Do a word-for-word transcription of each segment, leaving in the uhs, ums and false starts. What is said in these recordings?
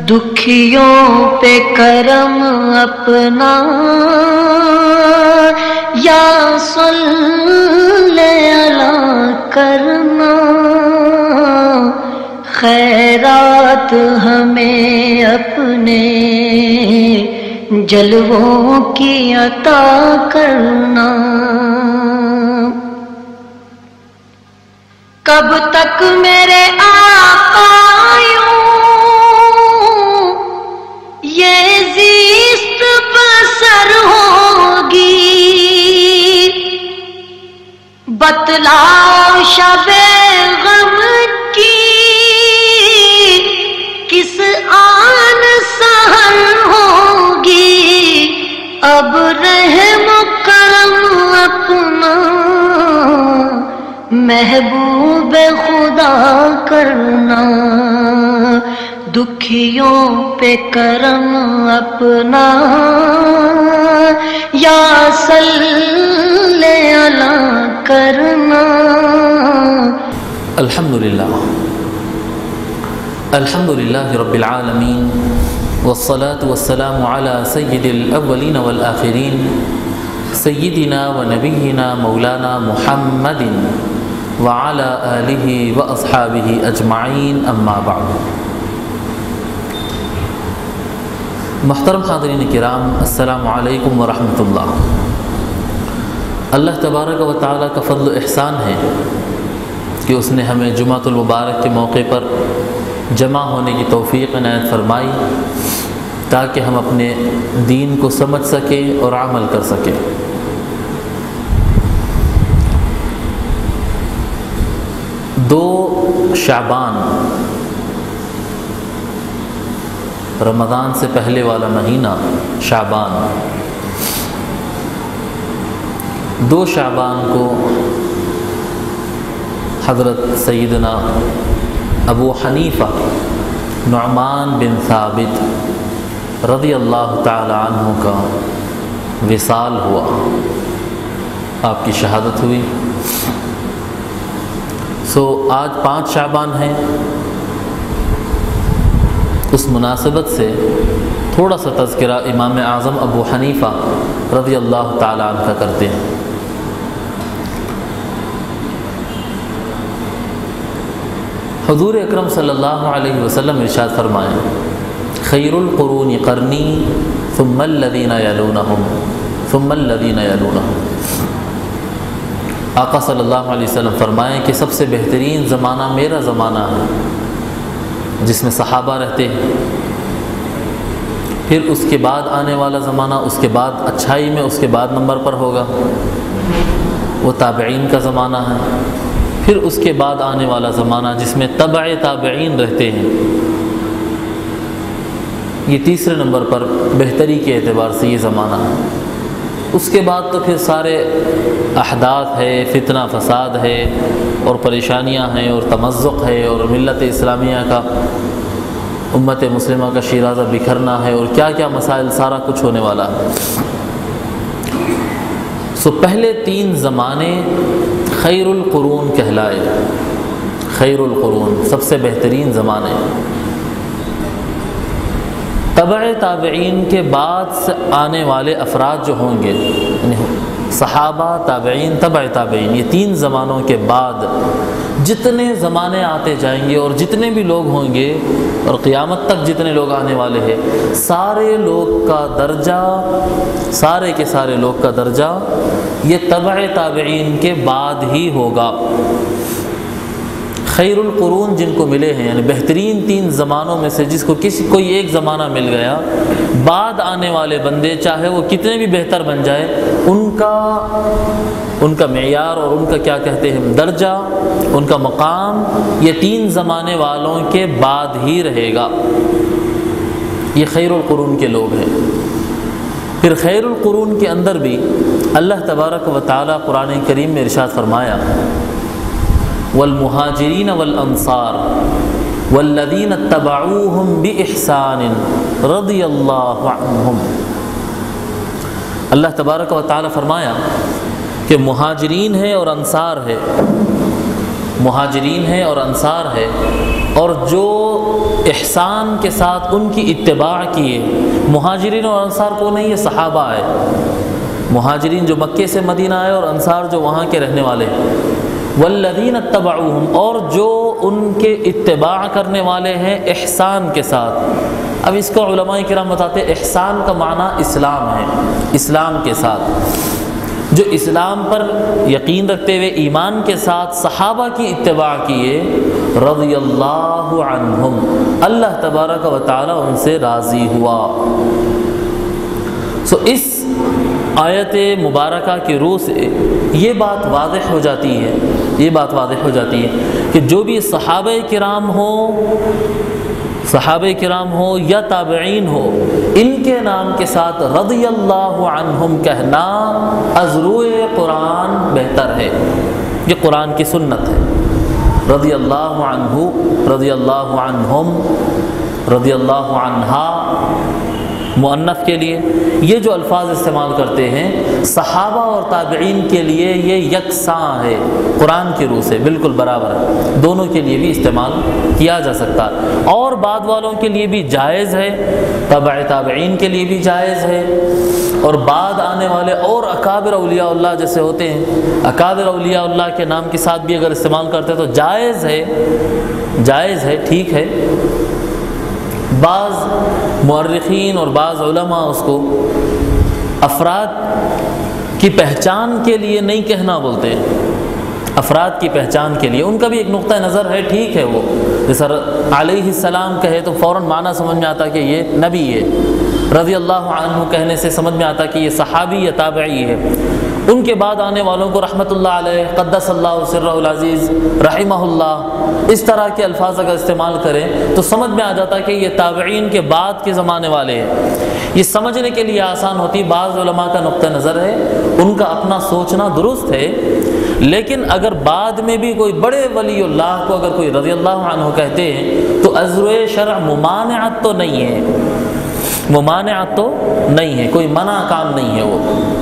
دکھیوں پہ کرم اپنا یا صلی علی کرنا، خیرات ہمیں اپنے جلووں کی عطا کرنا۔ کب تک میرے آقا یہ زیست بسر ہوگی، بتلاؤ شب غم کی کس آن سحر ہوگی، اب رحم کرم اپنا محبوب خدا کرنا، دکھیوں پہ کرم اپنا یا صلی علی کرنا۔ الحمدللہ الحمدللہ رب العالمین، والصلاة والسلام علی سید الاولین والآخرین، سیدنا و نبینا مولانا محمد وعلی آلہ واصحابہ اجمعین، اما بعد۔ محترم حاضرین کرام، السلام علیکم ورحمۃ اللہ۔ اللہ تبارک و تعالیٰ کا فضل و احسان ہے کہ اس نے ہمیں جمعۃ المبارک کے موقع پر جمع ہونے کی توفیق عنایت فرمائی تاکہ ہم اپنے دین کو سمجھ سکیں اور عمل کر سکیں۔ دو شعبان، رمضان سے پہلے والا مہینہ شعبان، دو شعبان کو حضرت سیدنا ابو حنیفہ نعمان بن ثابت رضی اللہ تعالی عنہ کا وصال ہوا، آپ کی شہادت ہوئی۔ سو آج پانچ شعبان ہیں، اس مناسبت سے تھوڑا سا تذکرہ امام اعظم ابو حنیفہ رضی اللہ تعالی عنہ کا کرتے ہیں۔ حضور اکرم صلی اللہ علیہ وسلم ارشاد فرمائیں، خیر القرون قرنی ثم الذین یلونہم ثم الذین یلونہم۔ آقا صلی اللہ علیہ وسلم فرمائیں کہ سب سے بہترین زمانہ میرا زمانہ ہے جس میں صحابہ رہتے ہیں، پھر اس کے بعد آنے والا زمانہ، اس کے بعد اچھائی میں اس کے بعد نمبر پر ہوگا، وہ تابعین کا زمانہ ہے، پھر اس کے بعد آنے والا زمانہ جس میں تبع تابعین رہتے ہیں، یہ تیسرے نمبر پر بہتری کے اعتبار سے یہ زمانہ ہے۔ اس کے بعد تو پھر سارے احداث ہے، فتنہ فساد ہے اور پریشانیاں ہیں اور تمزق ہے اور ملت اسلامیہ کا، امت مسلمہ کا شیرازہ بکھرنا ہے اور کیا کیا مسائل، سارا کچھ ہونے والا ہے۔ سو پہلے تین زمانے خیر القرون کہلائے، خیر القرون سب سے بہترین زمانے۔ تبع تابعین کے بعد سے آنے والے افراد جو ہوں گے، یعنی صحابہ، تابعین، تبع تابعین، یہ تین زمانوں کے بعد جتنے زمانے آتے جائیں گے اور جتنے بھی لوگ ہوں گے اور قیامت تک جتنے لوگ آنے والے ہیں، سارے لوگ کا درجہ، سارے کے سارے لوگ کا درجہ یہ تبع تابعین کے بعد ہی ہوگا۔ خیر القرون جن کو ملے ہیں، یعنی بہترین تین زمانوں میں سے جس کو کسی کوئی ایک زمانہ مل گیا، بعد آنے والے بندے چاہے وہ کتنے بھی بہتر بن جائے، ان کا ان کا معیار اور ان کا کیا کہتے ہیں درجہ، ان کا مقام یہ تین زمانے والوں کے بعد ہی رہے گا۔ یہ خیر القرون کے لوگ ہیں۔ پھر خیر القرون کے اندر بھی اللہ تبارک و تعالیٰ قرآن کریم میں ارشاد فرمایا، والمہاجرین والانصار والذین اتبعوہم بإحسان رضی اللہ عنہم۔ اللہ تبارک و تعالیٰ فرمایا کہ مہاجرین ہے اور انصار ہے، مہاجرین ہے اور انصار ہے، اور جو احسان کے ساتھ ان کی اتباع کیے. مہاجرین اور انصار کو نہیں، یہ صحابہ ہے. مہاجرین جو مکے سے مدینہ آئے اور انصار جو وہاں کے رہنے والے. والذین اتبعوہم، اور جو ان کے اتباع کرنے والے ہیں احسان کے ساتھ. اب اس کو علماء کرام بتاتے ہیں احسان کا معنی اسلام ہے، اسلام کے ساتھ. جو اسلام پر یقین رکھتے ہوئے ایمان کے ساتھ صحابہ کی اتباع کیے، رضی اللہ عنہم، اللہ تبارک و تعالی ان سے راضی ہوا. سو اس آیت مبارکہ کی روح سے یہ بات واضح ہو جاتی ہے یہ بات واضح ہو جاتی ہے کہ جو بھی صحابہ کرام ہوں صحابہ کرام ہو یا تابعین ہو، ان کے نام کے ساتھ رضی اللہ عنہم کہنا از روئے قرآن بہتر ہے. یہ قرآن کی سنت ہے. رضی اللہ عنہ، رضی اللہ عنہم، رضی اللہ عنہا مؤنث کے لیے یہ جو الفاظ استعمال کرتے ہیں صحابہ اور تابعین کے لیے یہ یکساں ہے، قرآن کی روح سے بالکل برابر ہے. دونوں کے لیے بھی استعمال کیا جا سکتا ہے، اور بعد والوں کے لیے بھی جائز ہے، تبع تابعین کے لیے بھی جائز ہے، اور بعد آنے والے اور اکابر اولیاء اللہ جیسے ہوتے ہیں، اکابر اولیاء اللہ کے نام کے ساتھ بھی اگر استعمال کرتے ہیں تو جائز ہے جائز ہے ٹھیک ہے. بعض مورخین اور بعض علماء اس کو افراد کی پہچان کے لیے نہیں کہنا بولتے ہیں، افراد کی پہچان کے لیے. ان کا بھی ایک نقطہ نظر ہے، ٹھیک ہے. وہ جیسا علیہ السلام کہے تو فوراً معنی سمجھ میں آتا کہ یہ نبی ہے. رضی اللہ عنہ کہنے سے سمجھ میں آتا کہ یہ صحابی یا تابعی ہے. ان کے بعد آنے والوں کو رحمۃ اللہ علیہ، قدس اللہ سرہ العزیز، رحمہ اللہ، اس طرح کے الفاظ اگر استعمال کریں تو سمجھ میں آ جاتا کہ یہ تابعین کے بعد کے زمانے والے ہیں. یہ سمجھنے کے لیے آسان ہوتی. بعض علماء کا نقطہ نظر ہے، ان کا اپنا سوچنا درست ہے، لیکن اگر بعد میں بھی کوئی بڑے ولی اللہ کو اگر کوئی رضی اللہ عنہ کہتے ہیں تو ازروِ شرع ممانعت تو نہیں ہے ممانعت تو نہیں ہے کوئی منع کام نہیں ہے. وہ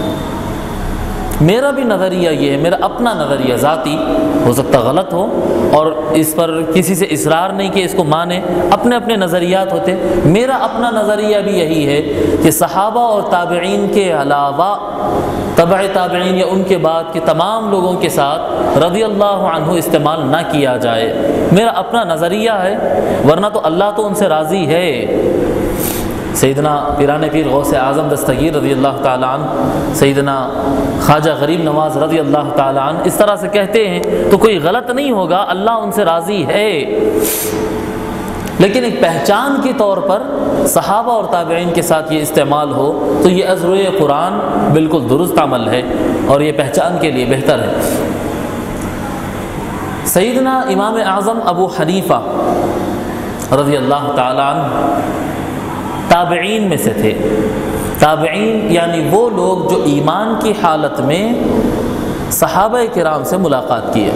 میرا بھی نظریہ یہ ہے، میرا اپنا نظریہ ذاتی، ہو سکتا غلط ہو اور اس پر کسی سے اصرار نہیں کہ اس کو مانے، اپنے اپنے نظریات ہوتے. میرا اپنا نظریہ بھی یہی ہے کہ صحابہ اور تابعین کے علاوہ تبع تابعین یا ان کے بعد کے تمام لوگوں کے ساتھ رضی اللہ عنہ استعمال نہ کیا جائے. میرا اپنا نظریہ ہے، ورنہ تو اللہ تو ان سے راضی ہے. سیدنا پیران پیر غوث اعظم دستگیر رضی اللہ تعالیٰ عنہ، سیدنا خواجہ غریب نواز رضی اللہ تعالیٰ عنہ اس طرح سے کہتے ہیں تو کوئی غلط نہیں ہوگا، اللہ ان سے راضی ہے. لیکن ایک پہچان کے طور پر صحابہ اور تابعین کے ساتھ یہ استعمال ہو تو یہ از روئے قرآن بالکل درست عمل ہے اور یہ پہچان کے لیے بہتر ہے. سیدنا امام اعظم ابو حنیفہ رضی اللہ تعالیٰ عنہ تابعین میں سے تھے. تابعین یعنی وہ لوگ جو ایمان کی حالت میں صحابہ کرام سے ملاقات کیے.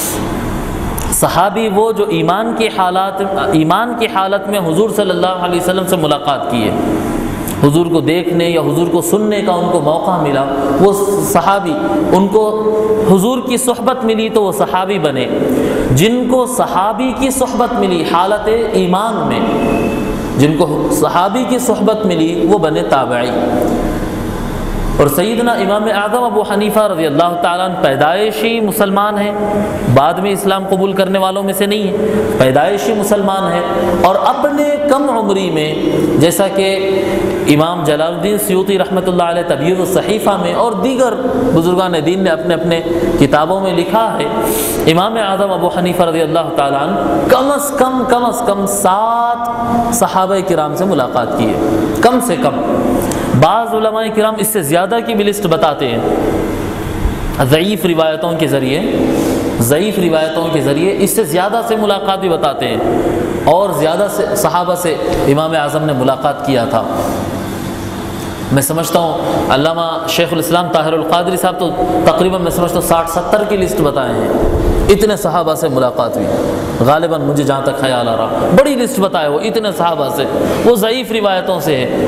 صحابی وہ جو ایمان کی حالات ایمان کی حالت میں حضور صلی اللہ علیہ وسلم سے ملاقات کیے، حضور کو دیکھنے یا حضور کو سننے کا ان کو موقع ملا، وہ صحابی. ان کو حضور کی صحبت ملی تو وہ صحابی بنے. جن کو صحابی کی صحبت ملی حالت ایمان میں، جن کو صحابی کی صحبت ملی وہ بنے تابعی. اور سیدنا امام اعظم ابو حنیفہ رضی اللہ تعالیٰ عنہ پیدائشی مسلمان ہیں، بعد میں اسلام قبول کرنے والوں میں سے نہیں ہیں، پیدائشی مسلمان ہیں. اور اپنے کم عمری میں، جیسا کہ امام جلال الدین سیوطی رحمۃ اللہ علیہ تبیین الصحیفہ میں اور دیگر بزرگان دین نے اپنے اپنے کتابوں میں لکھا ہے، امام اعظم ابو حنیفہ رضی اللہ تعالیٰ عنہ کم از کم کم از کم سات صحابہ کرام سے ملاقات کی ہے، کم سے کم. بعض علماء کرام اس سے زیادہ کی بھی لسٹ بتاتے ہیں، ضعیف روایتوں کے ذریعے ضعیف روایتوں کے ذریعے اس سے زیادہ سے ملاقات بھی بتاتے ہیں، اور زیادہ سے صحابہ سے امام اعظم نے ملاقات کیا تھا. میں سمجھتا ہوں علامہ شیخ الاسلام طاہر القادری صاحب تو تقریباً میں سمجھتا ہوں ساٹھ ستر کی لسٹ بتائے ہیں، اتنے صحابہ سے ملاقات ہوئی. غالباً مجھے جہاں تک خیال آ رہا بڑی لسٹ بتائے وہ اتنے صحابہ سے، وہ ضعیف روایتوں سے ہے.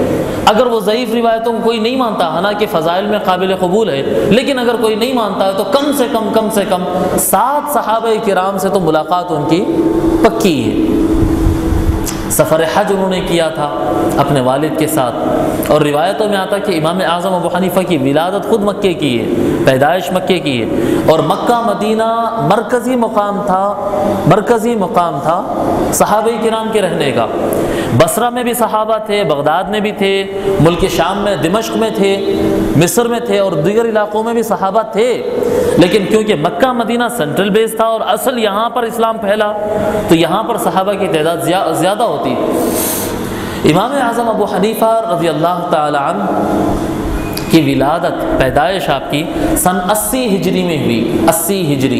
اگر وہ ضعیف روایتوں کو کوئی نہیں مانتا، حالانکہ فضائل میں قابل قبول ہے، لیکن اگر کوئی نہیں مانتا ہے تو کم سے کم کم سے کم سات صحابہ کرام سے تو ملاقات ان کی پکی ہے۔ سفر حج انہوں نے کیا تھا اپنے والد کے ساتھ، اور روایتوں میں آتا کہ امام اعظم ابو حنیفہ کی ولادت خود مکے کی ہے، پیدائش مکے کی ہے، اور مکہ مدینہ مرکزی مقام تھا مرکزی مقام تھا صحابہ کرام کے رہنے کا۔ بصرہ میں بھی صحابہ تھے، بغداد میں بھی تھے، ملک شام میں دمشق میں تھے، مصر میں تھے، اور دیگر علاقوں میں بھی صحابہ تھے، لیکن کیونکہ مکہ مدینہ سینٹرل بیس تھا اور اصل یہاں پر اسلام پھیلا تو یہاں پر صحابہ کی تعداد زیادہ ہوتی۔ امام اعظم ابو حنیفہ رضی اللہ تعالی عنہ کی ولادت، پیدائش آپ کی سن اسی ہجری میں ہوئی۔ اسی ہجری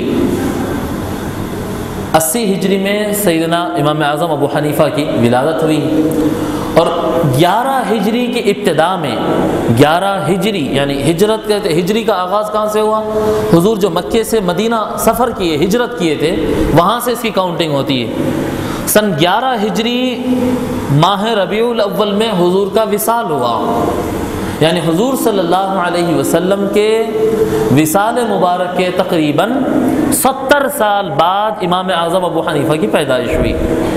اسی ہجری میں سیدنا امام اعظم ابو حنیفہ کی ولادت ہوئی، اور گیارہ ہجری کی ابتدا میں، گیارہ ہجری یعنی ہجرت کہتے، ہجری کا آغاز کہاں سے ہوا؟ حضور جو مکے سے مدینہ سفر کیے، ہجرت کیے تھے، وہاں سے اس کی کاؤنٹنگ ہوتی ہے۔ سن گیارہ ہجری ماہ ربیع الاول میں حضور کا وصال ہوا، یعنی حضور صلی اللہ علیہ وسلم کے وصال مبارک کے تقریباً ستر سال بعد امام اعظم ابو حنیفہ کی پیدائش ہوئی،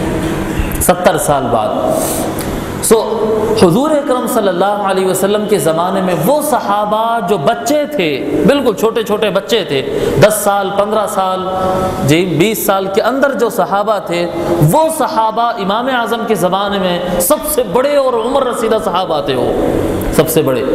ستر سال بعد۔ سو حضور اکرم صلی اللہ علیہ وسلم کے زمانے میں وہ صحابہ جو بچے تھے، بالکل چھوٹے چھوٹے بچے تھے، دس سال پندرہ سال جی بیس سال کے اندر جو صحابہ تھے، وہ صحابہ امام اعظم کے زمانے میں سب سے بڑے اور عمر رسیدہ صحابہ تھے، وہ سب سے بڑے۔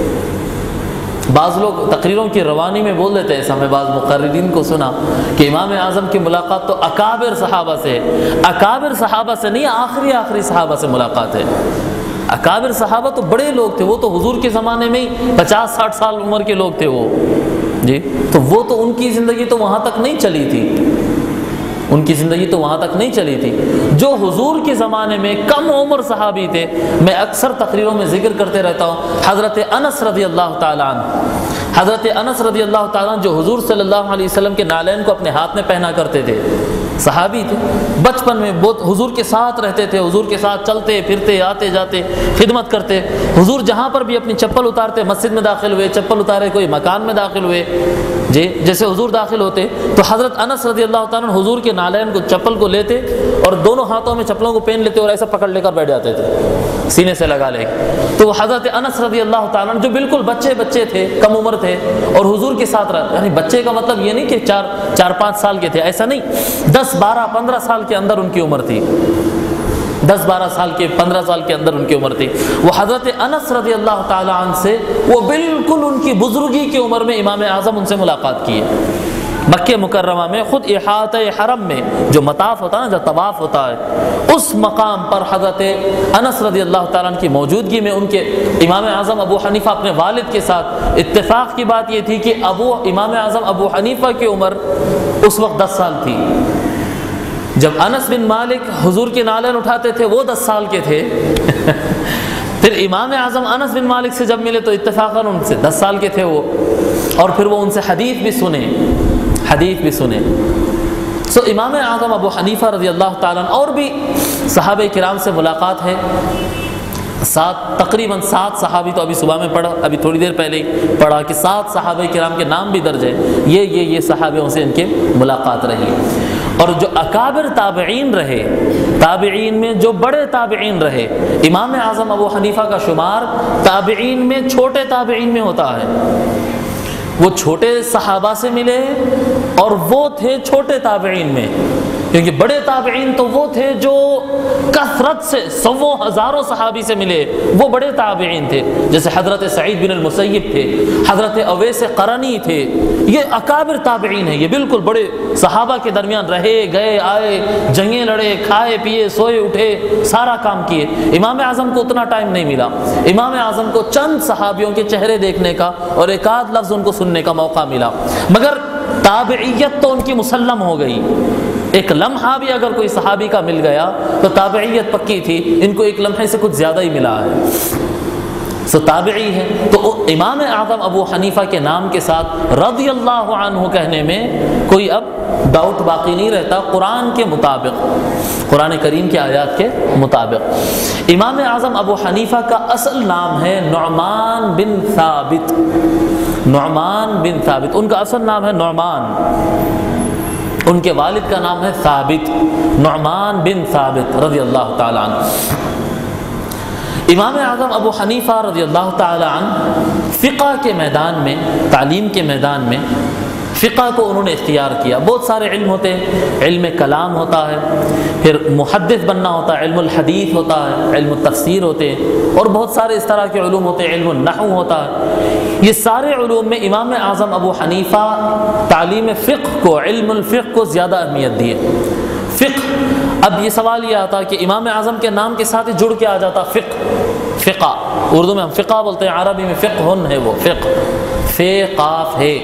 بعض لوگ تقریروں کی روانی میں بول دیتے ہیں، ایسا میں بعض مقررین کو سنا کہ امام اعظم کی ملاقات تو اکابر صحابہ سے، اکابر صحابہ سے نہیں، آخری آخری صحابہ سے ملاقات ہے۔ اکابر صحابہ تو بڑے لوگ تھے، وہ تو حضور کے زمانے میں ہی پچاس ساٹھ سال عمر کے لوگ تھے وہ جی، تو وہ تو ان کی زندگی تو وہاں تک نہیں چلی تھی، ان کی زندگی تو وہاں تک نہیں چلی تھی۔ جو حضور کے زمانے میں کم عمر صحابی تھے، میں اکثر تقریروں میں ذکر کرتے رہتا ہوں، حضرت انس رضی اللہ تعالیٰ عنہ، حضرت انس رضی اللہ تعالیٰ عنہ جو حضور صلی اللہ علیہ وسلم کے نالین کو اپنے ہاتھ میں پہنا کرتے تھے، صحابی تھے، بچپن میں بہت حضور کے ساتھ رہتے تھے، حضور کے ساتھ چلتے پھرتے آتے جاتے خدمت کرتے، حضور جہاں پر بھی اپنی چپل اتارتے، مسجد میں داخل ہوئے چپل اتارے، کوئی مکان میں داخل ہوئے جی جیسے حضور داخل ہوتے تو حضرت انس رضی اللہ تعالیٰ عنہ حضور کے نالین کو چپل کو لیتے اور دونوں ہاتھوں میں چپلوں کو پہن لیتے اور ایسا پکڑ لے کر بیٹھ جاتے تھے، سینے سے لگا لے کے۔ تو وہ حضرت انس رضی اللہ تعالیٰ عنہ جو بالکل بچے بچے تھے، کم عمر تھے، اور حضور کے ساتھ رہتے، یعنی بچے کا مطلب یہ نہیں کہ چار چار پانچ سال کے تھے، ایسا نہیں، دس بارہ پندرہ سال کے اندر ان کی عمر تھی، دس بارہ سال کے پندرہ سال کے اندر ان کی عمر تھی۔ وہ حضرت انس رضی اللہ تعالیٰ عنہ سے وہ بالکل ان کی بزرگی کی عمر میں امام اعظم ان سے ملاقات کی ہے۔ مکہ مکرمہ میں خود احاطہ حرم میں جو مطاف ہوتا ہے نا، جو طواف ہوتا ہے، اس مقام پر حضرت انس رضی اللہ تعالیٰ عنہ کی موجودگی میں ان کے امام اعظم ابو حنیفہ اپنے والد کے ساتھ، اتفاق کی بات یہ تھی کہ ابو امام اعظم ابو حنیفہ کی عمر اس وقت دس سال تھی، جب انس بن مالک حضور کے نالین اٹھاتے تھے وہ دس سال کے تھے پھر امام اعظم انس بن مالک سے جب ملے تو اتفاقاً ان سے دس سال کے تھے وہ، اور پھر وہ ان سے حدیث بھی سنے حدیث بھی سنے سو امام اعظم ابو حنیفہ رضی اللہ تعالیٰ عنہ اور بھی صحابہ کرام سے ملاقات ہے، سات تقریباً سات صحابی تو ابھی صبح میں پڑھا، ابھی تھوڑی دیر پہلے ہی پڑھا کہ سات صحابہ کرام کے نام بھی درج ہے، یہ یہ یہ صحابیوں سے ان کے ملاقات رہی۔ اور جو اکابر تابعین رہے، تابعین میں جو بڑے تابعین رہے، امام اعظم ابو حنیفہ کا شمار تابعین میں چھوٹے تابعین میں ہوتا ہے، وہ چھوٹے صحابہ سے ملے اور وہ تھے چھوٹے تابعین میں، کیونکہ بڑے تابعین تو وہ تھے جو کثرت سے سووں ہزاروں صحابی سے ملے، وہ بڑے تابعین تھے، جیسے حضرت سعید بن المسیب تھے، حضرت اویس قرنی تھے، یہ اکابر تابعین ہیں، یہ بالکل بڑے صحابہ کے درمیان رہے گئے آئے، جنگیں لڑے، کھائے پیے، سوئے اٹھے، سارا کام کیے۔ امام اعظم کو اتنا ٹائم نہیں ملا، امام اعظم کو چند صحابیوں کے چہرے دیکھنے کا اور ایک آدھ لفظ ان کو سننے کا موقع ملا، مگر تابعیت تو ان کی مسلم ہو گئی۔ ایک لمحہ بھی اگر کوئی صحابی کا مل گیا تو تابعیت پکی تھی، ان کو ایک لمحے سے کچھ زیادہ ہی ملا ہے۔ سو تابعی ہے. تو امام اعظم ابو حنیفہ کے نام کے ساتھ رضی اللہ عنہ کہنے میں کوئی اب ڈاؤٹ باقی نہیں رہتا، قرآن کے مطابق، قرآن کریم کے آیات کے مطابق. امام اعظم ابو حنیفہ کا اصل نام ہے نعمان بن ثابت. نعمان بن ثابت ان کا اصل نام ہے نعمان، ان کے والد کا نام ہے ثابت، نعمان بن ثابت رضی اللہ تعالی عنہ. امام اعظم ابو حنیفہ رضی اللہ تعالی عنہ فقہ کے میدان میں، تعلیم کے میدان میں فقہ کو انہوں نے اختیار کیا. بہت سارے علم ہوتے ہیں، علم کلام ہوتا ہے، پھر محدث بننا ہوتا ہے، علم الحدیث ہوتا ہے، علم التفسیر ہوتے ہیں، اور بہت سارے اس طرح کے علوم ہوتے ہیں، علم النحو ہوتا ہے. یہ سارے علوم میں امام اعظم ابو حنیفہ تعلیم فقہ کو، علم الفقہ کو زیادہ اہمیت دیے. فقہ، اب یہ سوال یہ آتا کہ امام اعظم کے نام کے ساتھ ہی جڑ کے آ جاتا فقہ. فقہ اردو میں ہم فقہ بولتے ہیں، عربی میں فقہ ہے، وہ فقہ فے قاف ہے.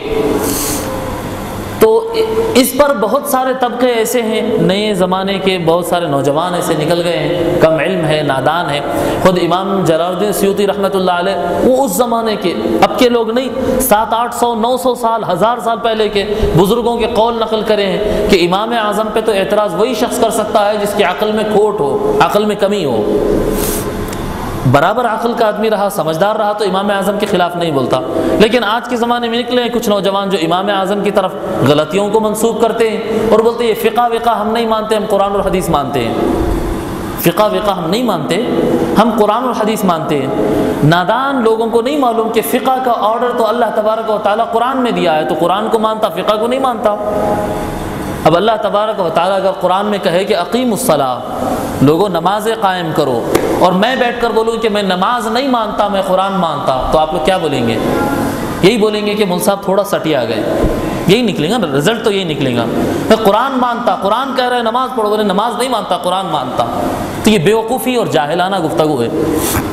تو اس پر بہت سارے طبقے ایسے ہیں، نئے زمانے کے بہت سارے نوجوان ایسے نکل گئے ہیں، کم علم ہے، نادان ہے. خود امام جلال الدین سیوطی رحمۃ اللہ علیہ وہ اس زمانے کے، اب کے لوگ نہیں، سات آٹھ سو نو سو سال ہزار سال پہلے کے بزرگوں کے قول نقل کرے ہیں کہ امام اعظم پہ تو اعتراض وہی شخص کر سکتا ہے جس کی عقل میں کھوٹ ہو، عقل میں کمی ہو. برابر عقل کا آدمی رہا، سمجھدار رہا تو امام اعظم کے خلاف نہیں بولتا. لیکن آج کے زمانے میں نکلے ہیں کچھ نوجوان جو امام اعظم کی طرف غلطیوں کو منسوب کرتے ہیں اور بولتے ہیں یہ فقہ وقہ ہم نہیں مانتے، ہم قرآن اور حدیث مانتے ہیں. فقہ وقہ ہم نہیں مانتے، ہم قرآن اور حدیث مانتے ہیں. نادان لوگوں کو نہیں معلوم کہ فقہ کا آرڈر تو اللہ تبارک و تعالیٰ قرآن میں دیا ہے، تو قرآن کو مانتا، فقہ کو نہیں مانتا. اب اللہ تبارک و تعالیٰ اگر قرآن میں کہے کہ اقیم الصلاۃ، لوگوں نمازیں قائم کرو، اور میں بیٹھ کر بولوں کہ میں نماز نہیں مانتا، میں قرآن مانتا، تو آپ لوگ کیا بولیں گے؟ یہی بولیں گے کہ مول صاحب تھوڑا سٹیا گئے. یہی نکلے گا نا، رزلٹ تو یہی نکلے گا. میں قرآن مانتا، قرآن کہہ رہے ہیں نماز پڑھو، بولے نماز نہیں مانتا، قرآن مانتا. تو یہ بیوقوفی اور جاہلانہ گفتگو ہے.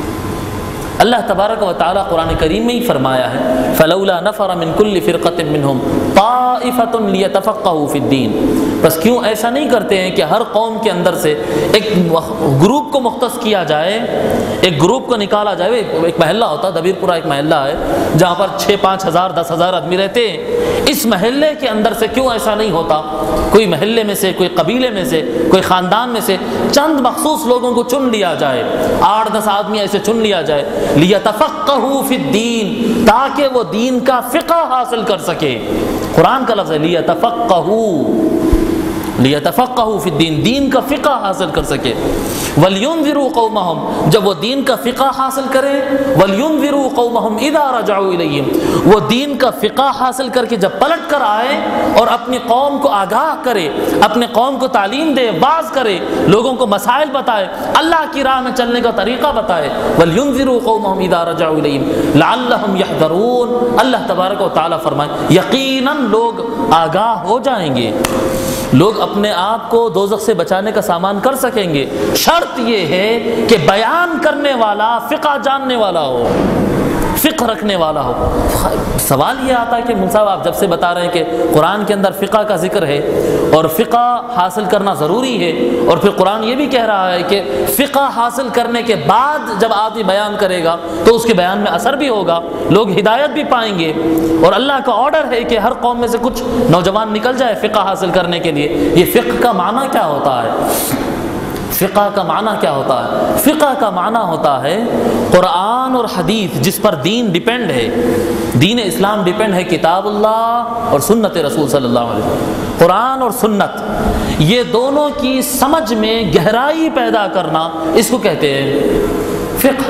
اللہ تبارک و تعالیٰ قرآن کریم میں ہی فرمایا ہے فلولا نفر من كل فرقة منهم طائفة ليتفقهوا في الدين. بس کیوں ایسا نہیں کرتے ہیں کہ ہر قوم کے اندر سے ایک گروپ کو مختص کیا جائے، ایک گروپ کو نکالا جائے. ایک محلہ ہوتا، دبیر پورہ ایک محلہ ہے جہاں پر چھ پانچ ہزار دس ہزار آدمی رہتے ہیں. اس محلے کے اندر سے کیوں ایسا نہیں ہوتا، کوئی محلے میں سے، کوئی قبیلے میں سے، کوئی خاندان میں سے چند مخصوص لوگوں کو چن لیا جائے، آٹھ دس آدمی ایسے چن لیا جائے، لیتفقہوا فی الدین، تاکہ وہ دین کا فقہ حاصل کر سکے. قرآن کا لفظ ہے لیتفقہوا، لیتفقہوا فی الدین، دین کا فقہ حاصل کر سکے. وَلْيُنذِرُوا قَوْمَهُمْ، جب وہ دین کا فقہ حاصل کرے، وَلْيُنذِرُوا قَوْمَهُمْ إِذَا رَجَعُوا إِلَيْهِمْ، وہ دین کا فقہ حاصل کر کے جب پلٹ کر آئے اور اپنی قوم کو آگاہ کرے، اپنے قوم کو تعلیم دے، واعظ کرے، لوگوں کو مسائل بتائے، اللہ کی راہ میں چلنے کا طریقہ بتائے. وَلْيُنذِرُوا قَوْمَهُمْ إِذَا رَجَعُوا إِلَيْهِمْ لَعَلَّهُمْ يَحْذَرُونَ. اللہ تبارک و تعالیٰ فرمائے یقیناً لوگ آگاہ ہو جائیں گے، لوگ اپنے آپ کو دوزخ سے بچانے کا سامان کر سکیں گے. شرط یہ ہے کہ بیان کرنے والا فقہ جاننے والا ہو، فقہ رکھنے والا ہو. سوال یہ آتا ہے کہ مول صاحب آپ جب سے بتا رہے ہیں کہ قرآن کے اندر فقہ کا ذکر ہے اور فقہ حاصل کرنا ضروری ہے، اور پھر قرآن یہ بھی کہہ رہا ہے کہ فقہ حاصل کرنے کے بعد جب آدمی بیان کرے گا تو اس کے بیان میں اثر بھی ہوگا، لوگ ہدایت بھی پائیں گے، اور اللہ کا آرڈر ہے کہ ہر قوم میں سے کچھ نوجوان نکل جائے فقہ حاصل کرنے کے لیے. یہ فقہ کا معنی کیا ہوتا ہے؟ فقہ کا معنی کیا ہوتا ہے؟ فقہ کا معنی ہوتا ہے قرآن اور حدیث جس پر دین ڈیپینڈ ہے، دین اسلام ڈیپینڈ ہے کتاب اللہ اور سنت رسول صلی اللہ علیہ وسلم. قرآن اور سنت یہ دونوں کی سمجھ میں گہرائی پیدا کرنا، اس کو کہتے ہیں فقہ.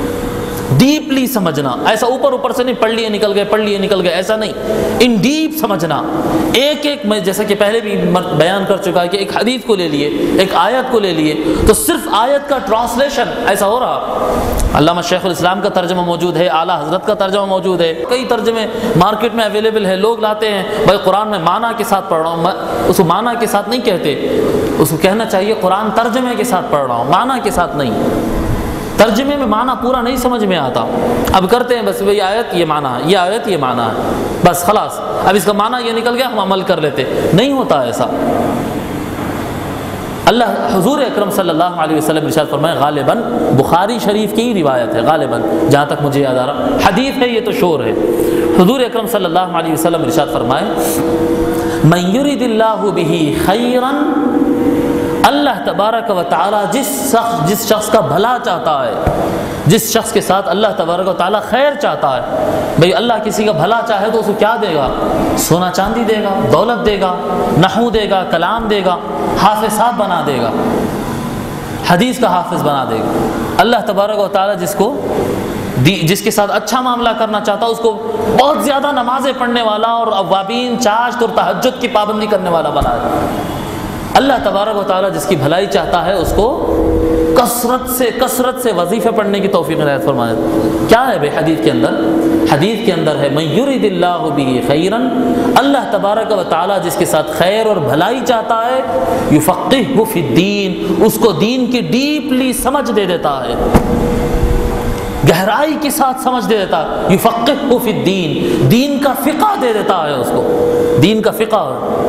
ڈیپلی سمجھنا، ایسا اوپر اوپر سے نہیں پڑھ لیے نکل گئے پڑھ لیے نکل گئے، ایسا نہیں. ان ڈیپ سمجھنا، ایک ایک، میں جیسا کہ پہلے بھی بیان کر چکا ہے کہ ایک حدیث کو لے لیے، ایک آیت کو لے لیے، تو صرف آیت کا ٹرانسلیشن ایسا ہو رہا. علامہ شیخ الاسلام کا ترجمہ موجود ہے، اعلیٰ حضرت کا ترجمہ موجود ہے، کئی ترجمے مارکیٹ میں اویلیبل ہے، لوگ لاتے ہیں بھائی قرآن میں معنی کے ساتھ پڑھ رہا ہوں. اس کو معنی کے ساتھ نہیں کہتے، اس کو کہنا چاہیے قرآن ترجمے کے ساتھ پڑھ رہا ہوں، معنی کے ساتھ نہیں. ترجمے میں معنی پورا نہیں سمجھ میں آتا، اب کرتے ہیں بس یہ آیت یہ معنی ہے، یہ آیت یہ معنی ہے، بس خلاص اب اس کا معنی یہ نکل گیا ہم عمل کر لیتے. نہیں ہوتا ایسا. اللہ حضور اکرم صلی اللہ علیہ وسلم ارشاد فرمائے، غالباً بخاری شریف کی روایت ہے، غالباً جہاں تک مجھے یاد آ رہا، حدیث ہے یہ تو شور ہے، حضور اکرم صلی اللہ علیہ وسلم ارشاد فرمائے، من یرید اللہ بہ خیرا، اللہ تبارک و تعالی جس شخص جس شخص کا بھلا چاہتا ہے، جس شخص کے ساتھ اللہ تبارک و تعالی خیر چاہتا ہے، بھئی اللہ کسی کا بھلا چاہے تو اسے کیا دے گا؟ سونا چاندی دے گا، دولت دے گا، نحو دے گا، کلام دے گا، حافظ صاحب بنا دے گا، حدیث کا حافظ بنا دے گا۔ اللہ تبارک و تعالی جس کو جس کے ساتھ اچھا معاملہ کرنا چاہتا ہے اس کو بہت زیادہ نمازیں پڑھنے والا اور اوابین، چاشت اور تہجد کی پابندی کرنے والا بنا دے۔ اللہ تبارک و تعالی جس کی بھلائی چاہتا ہے اس کو کثرت سے کثرت سے وظیفے پڑھنے کی توفیق عنایت فرمائے۔ کیا ہے بھائی حدیث کے اندر؟ حدیث کے اندر ہے، من یرید اللہ بہ خیرا، اللہ تبارک و تعالی جس کے ساتھ خیر اور بھلائی چاہتا ہے، یفقہہ فی الدین، اس کو دین کی ڈیپلی سمجھ دے دیتا ہے، گہرائی کے ساتھ سمجھ دے دیتا ہے، یفقہہ فی الدین، دین کا فقہ دے دیتا ہے اس کو، دین کا فقہ۔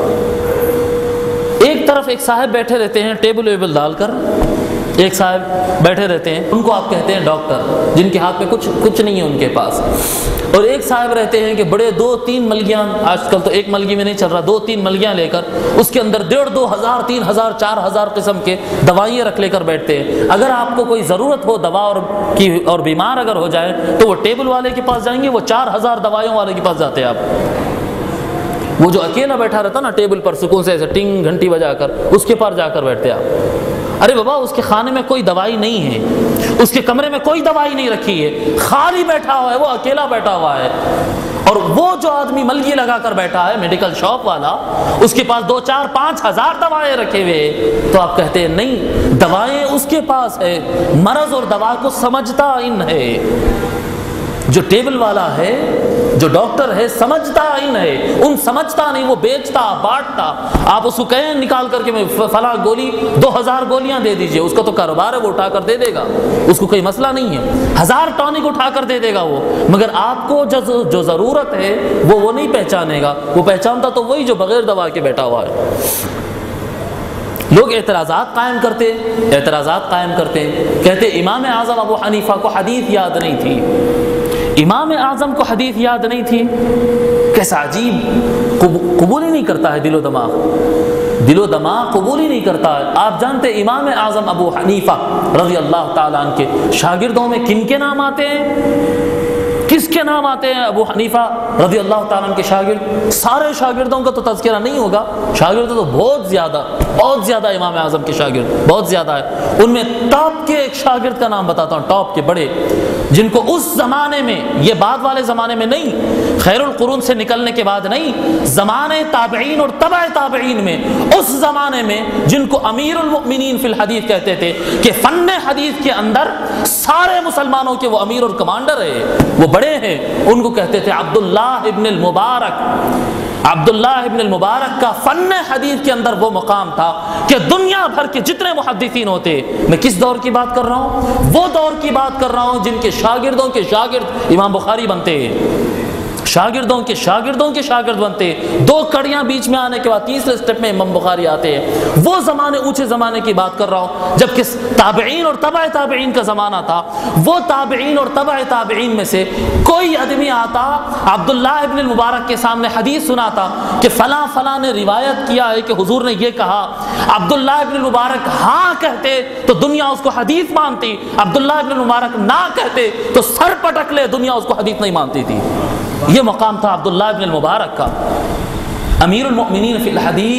ایک طرف ایک صاحب بیٹھے رہتے ہیں ٹیبل ویبل ڈال کر، ایک صاحب بیٹھے رہتے ہیں، ان کو آپ کہتے ہیں ڈاکٹر، جن کے ہاتھ میں کچھ کچھ نہیں ہے ان کے پاس، اور ایک صاحب رہتے ہیں کہ بڑے دو تین ملگیاں، آج کل تو ایک ملگی میں نہیں چل رہا، دو تین ملگیاں لے کر اس کے اندر ڈیڑھ دو ہزار تین ہزار چار ہزار قسم کے دوائیں رکھ لے کر بیٹھتے ہیں۔ اگر آپ کو کوئی ضرورت ہو دوا اور کی اور بیمار اگر ہو جائے تو وہ ٹیبل والے کے پاس جائیں گے، وہ چار ہزار دوائیوں والے کے پاس جاتے ہیں آپ۔ وہ جو اکیلا بیٹھا رہتا نا ٹیبل پر سکون سے ایسے ٹنگ گھنٹی بجا کر، اس کے پاس جا کر بیٹھتے آپ۔ ارے بابا، اس کے خانے میں کوئی دوائی نہیں ہے، اس کے کمرے میں کوئی دوائی نہیں رکھی ہے، خالی بیٹھا ہوا ہے، وہ اکیلا بیٹھا ہوا ہے، اور وہ جو آدمی ملگی لگا کر بیٹھا ہے میڈیکل شاپ والا، اس کے پاس دو چار پانچ ہزار دوائیں رکھے ہوئے، تو آپ کہتے ہیں نہیں، دوائیں اس کے پاس ہے، مرض اور دوا کو سمجھتا ان ہے۔ جو ٹیبل والا ہے، جو ڈاکٹر ہے، سمجھتا ان ہے، ان سمجھتا نہیں، وہ بیچتا بانٹتا۔ آپ اس کو کہیں نکال کر کے میں فلاں گولی دو ہزار گولیاں دے دیجئے، اس کا تو کاروبار ہے، وہ اٹھا کر دے دے گا، اس کو کوئی مسئلہ نہیں ہے، ہزار ٹونک اٹھا کر دے دے گا وہ، مگر آپ کو جو جو ضرورت ہے وہ وہ نہیں پہچانے گا، وہ پہچانتا تو وہی جو بغیر دوا کے بیٹھا ہوا ہے۔ لوگ اعتراضات قائم کرتے اعتراضات قائم کرتے کہتے امام اعظم ابو حنیفہ کو حدیث یاد نہیں تھی، امام اعظم کو حدیث یاد نہیں تھی، کیسا عجیب، قبول ہی نہیں کرتا ہے دل و دماغ، دل و دماغ قبول ہی نہیں کرتا ہے۔ آپ جانتے امام اعظم ابو حنیفہ رضی اللہ تعالیٰ عنہ کے شاگردوں میں کن کے نام آتے ہیں؟ کس کے نام آتے ہیں ابو حنیفہ رضی اللہ تعالیٰ عنہ کے شاگرد؟ سارے شاگردوں کا تو تذکرہ نہیں ہوگا، شاگرد تو بہت زیادہ بہت زیادہ امام اعظم کے شاگرد بہت زیادہ ہے۔ ان میں ٹاپ کے ایک شاگرد کا نام بتاتا ہوں، ٹاپ کے بڑے، جن کو اس زمانے میں، یہ بعد والے زمانے میں نہیں، خیر القرون سے نکلنے کے بعد نہیں، زمانے تابعین اور تبع تابعین میں، اس زمانے میں جن کو امیر المؤمنین فی الحدیث کہتے تھے، کہ فن حدیث کے اندر سارے مسلمانوں کے وہ امیر اور کمانڈر ہے، وہ بڑے ہیں، ان کو کہتے تھے عبداللہ ابن المبارک۔ عبداللہ ابن المبارک کا فن حدیث کے اندر وہ مقام تھا کہ دنیا بھر کے جتنے محدثین ہوتے، میں کس دور کی بات کر رہا ہوں؟ وہ دور کی بات کر رہا ہوں جن کے شاگردوں کے شاگرد امام بخاری بنتے ہیں، شاگردوں کے شاگردوں کے شاگرد بنتے، دو کڑیاں بیچ میں آنے کے بعد تیسرے سٹیپ میں امام بخاری آتے ہیں۔ وہ زمانے، اونچے زمانے کی بات کر رہا ہوں جبکہ تابعین اور تبع تابعین کا زمانہ تھا۔ وہ تابعین اور تبع تابعین میں سے کوئی آدمی آتا، عبداللہ ابن المبارک کے سامنے حدیث سناتا کہ فلاں فلاں نے روایت کیا ہے کہ حضور نے یہ کہا، عبداللہ ابن المبارک ہاں کہتے تو دنیا اس کو حدیث مانتی، عبداللہ ابن المبارک نہ کہتے تو سر پٹک لے، دنیا اس کو حدیث نہیں مانتی تھی۔ یہ مقام تھا عبداللہ ابن المبارک کا۔ امیر المؤمنین فی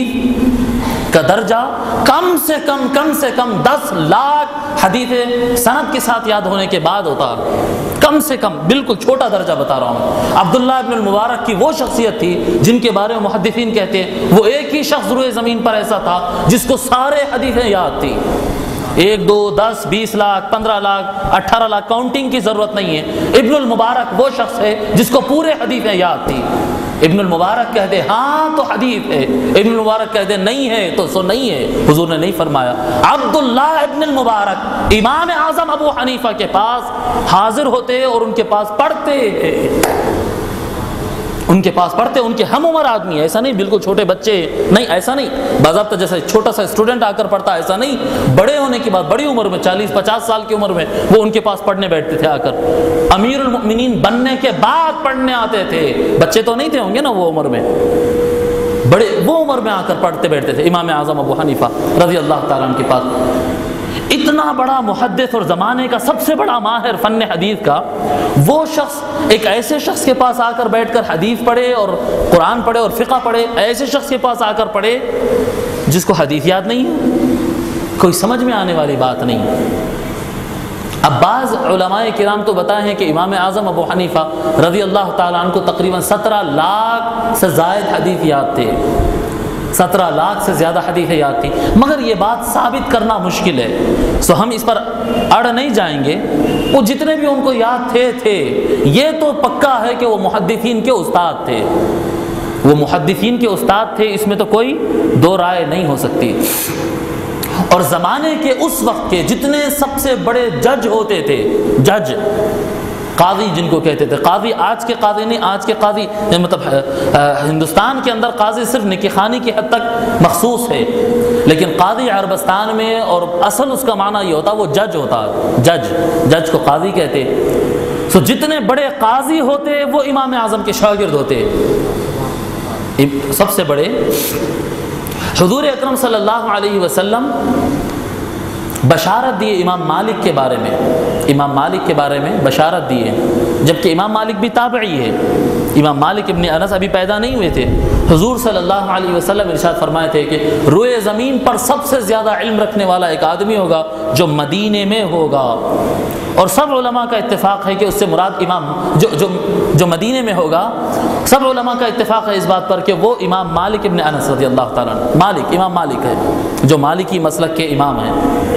الحدیث کا درجہ کم سے کم کم سے کم دس لاکھ حدیث سند کے ساتھ یاد ہونے کے بعد ہوتا، کم سے کم، بالکل چھوٹا درجہ بتا رہا ہوں۔ عبداللہ ابن المبارک کی وہ شخصیت تھی جن کے بارے میں محدثین کہتے ہیں وہ ایک ہی شخص روئے زمین پر ایسا تھا جس کو سارے حدیثیں یاد تھی، ایک دو دس بیس لاکھ پندرہ لاکھ اٹھارہ لاکھ کاؤنٹنگ کی ضرورت نہیں ہے۔ ابن المبارک وہ شخص ہے جس کو پورے حدیثیں یاد تھی۔ ابن المبارک کہہ دے ہاں تو حدیث ہے، ابن المبارک کہہ دے نہیں ہے تو سو نہیں ہے، حضور نے نہیں فرمایا۔ عبداللہ ابن المبارک امام اعظم ابو حنیفہ کے پاس حاضر ہوتے اور ان کے پاس پڑھتے، ان کے پاس پڑھتے، ان کے ہم عمر آدمی، ایسا نہیں بالکل چھوٹے بچے نہیں، ایسا نہیں باضابطہ جیسے چھوٹا سا اسٹوڈنٹ آ کر پڑھتا، ایسا نہیں، بڑے ہونے کے بعد بڑی عمر میں چالیس پچاس سال کی عمر میں وہ ان کے پاس پڑھنے بیٹھتے تھے آ کر، امیر المؤمنین بننے کے بعد پڑھنے آتے تھے، بچے تو نہیں تھے ہوں گے نا وہ عمر میں، بڑے وہ عمر میں آ کر پڑھتے بیٹھتے تھے امام اعظم ابو حنیفہ رضی اللہ تعالیٰ عنہ کے پاس۔ اتنا بڑا محدث اور زمانے کا سب سے بڑا ماہر فن حدیث کا وہ شخص ایک ایسے شخص کے پاس آ کر بیٹھ کر حدیث پڑھے اور قرآن پڑھے اور فقہ پڑھے، ایسے شخص کے پاس آ کر پڑھے جس کو حدیث یاد نہیں ہے، کوئی سمجھ میں آنے والی بات نہیں۔ اب بعض علماء کرام تو بتائے ہیں کہ امام اعظم ابو حنیفہ رضی اللہ تعالیٰ عنہ کو تقریباً سترہ لاکھ سے زائد حدیث یاد تھے، سترہ لاکھ سے زیادہ حدیثیں یاد تھیں، مگر یہ بات ثابت کرنا مشکل ہے، سو ہم اس پر اڑ نہیں جائیں گے۔ وہ جتنے بھی ان کو یاد تھے تھے یہ تو پکا ہے کہ وہ محدثین کے استاد تھے، وہ محدثین کے استاد تھے، اس میں تو کوئی دو رائے نہیں ہو سکتی۔ اور زمانے کے اس وقت کے جتنے سب سے بڑے جج ہوتے تھے، جج قاضی جن کو کہتے تھے، قاضی آج کے قاضی نہیں، آج کے قاضی مطلب ہندوستان کے اندر قاضی صرف نکاح خانی کی حد تک مخصوص ہے، لیکن قاضی عربستان میں اور اصل اس کا معنی یہ ہوتا وہ جج ہوتا، جج جج کو قاضی کہتے۔ سو جتنے بڑے قاضی ہوتے وہ امام اعظم کے شاگرد ہوتے، سب سے بڑے۔ حضور اکرم صلی اللہ علیہ وسلم بشارت دیے امام مالک کے بارے میں، امام مالک کے بارے میں بشارت دیے، جبکہ امام مالک بھی تابعی ہے، امام مالک ابن انس ابھی پیدا نہیں ہوئے تھے۔ حضور صلی اللہ علیہ وسلم ارشاد فرمائے تھے کہ روئے زمین پر سب سے زیادہ علم رکھنے والا ایک آدمی ہوگا جو مدینے میں ہوگا، اور سب علماء کا اتفاق ہے کہ اس سے مراد امام جو جو جو مدینے میں ہوگا، سب علماء کا اتفاق ہے اس بات پر کہ وہ امام مالک ابن انس رضی اللہ تعالیٰ عنہ، مالک امام مالک ہے جو مالکی مسلک کے امام ہیں۔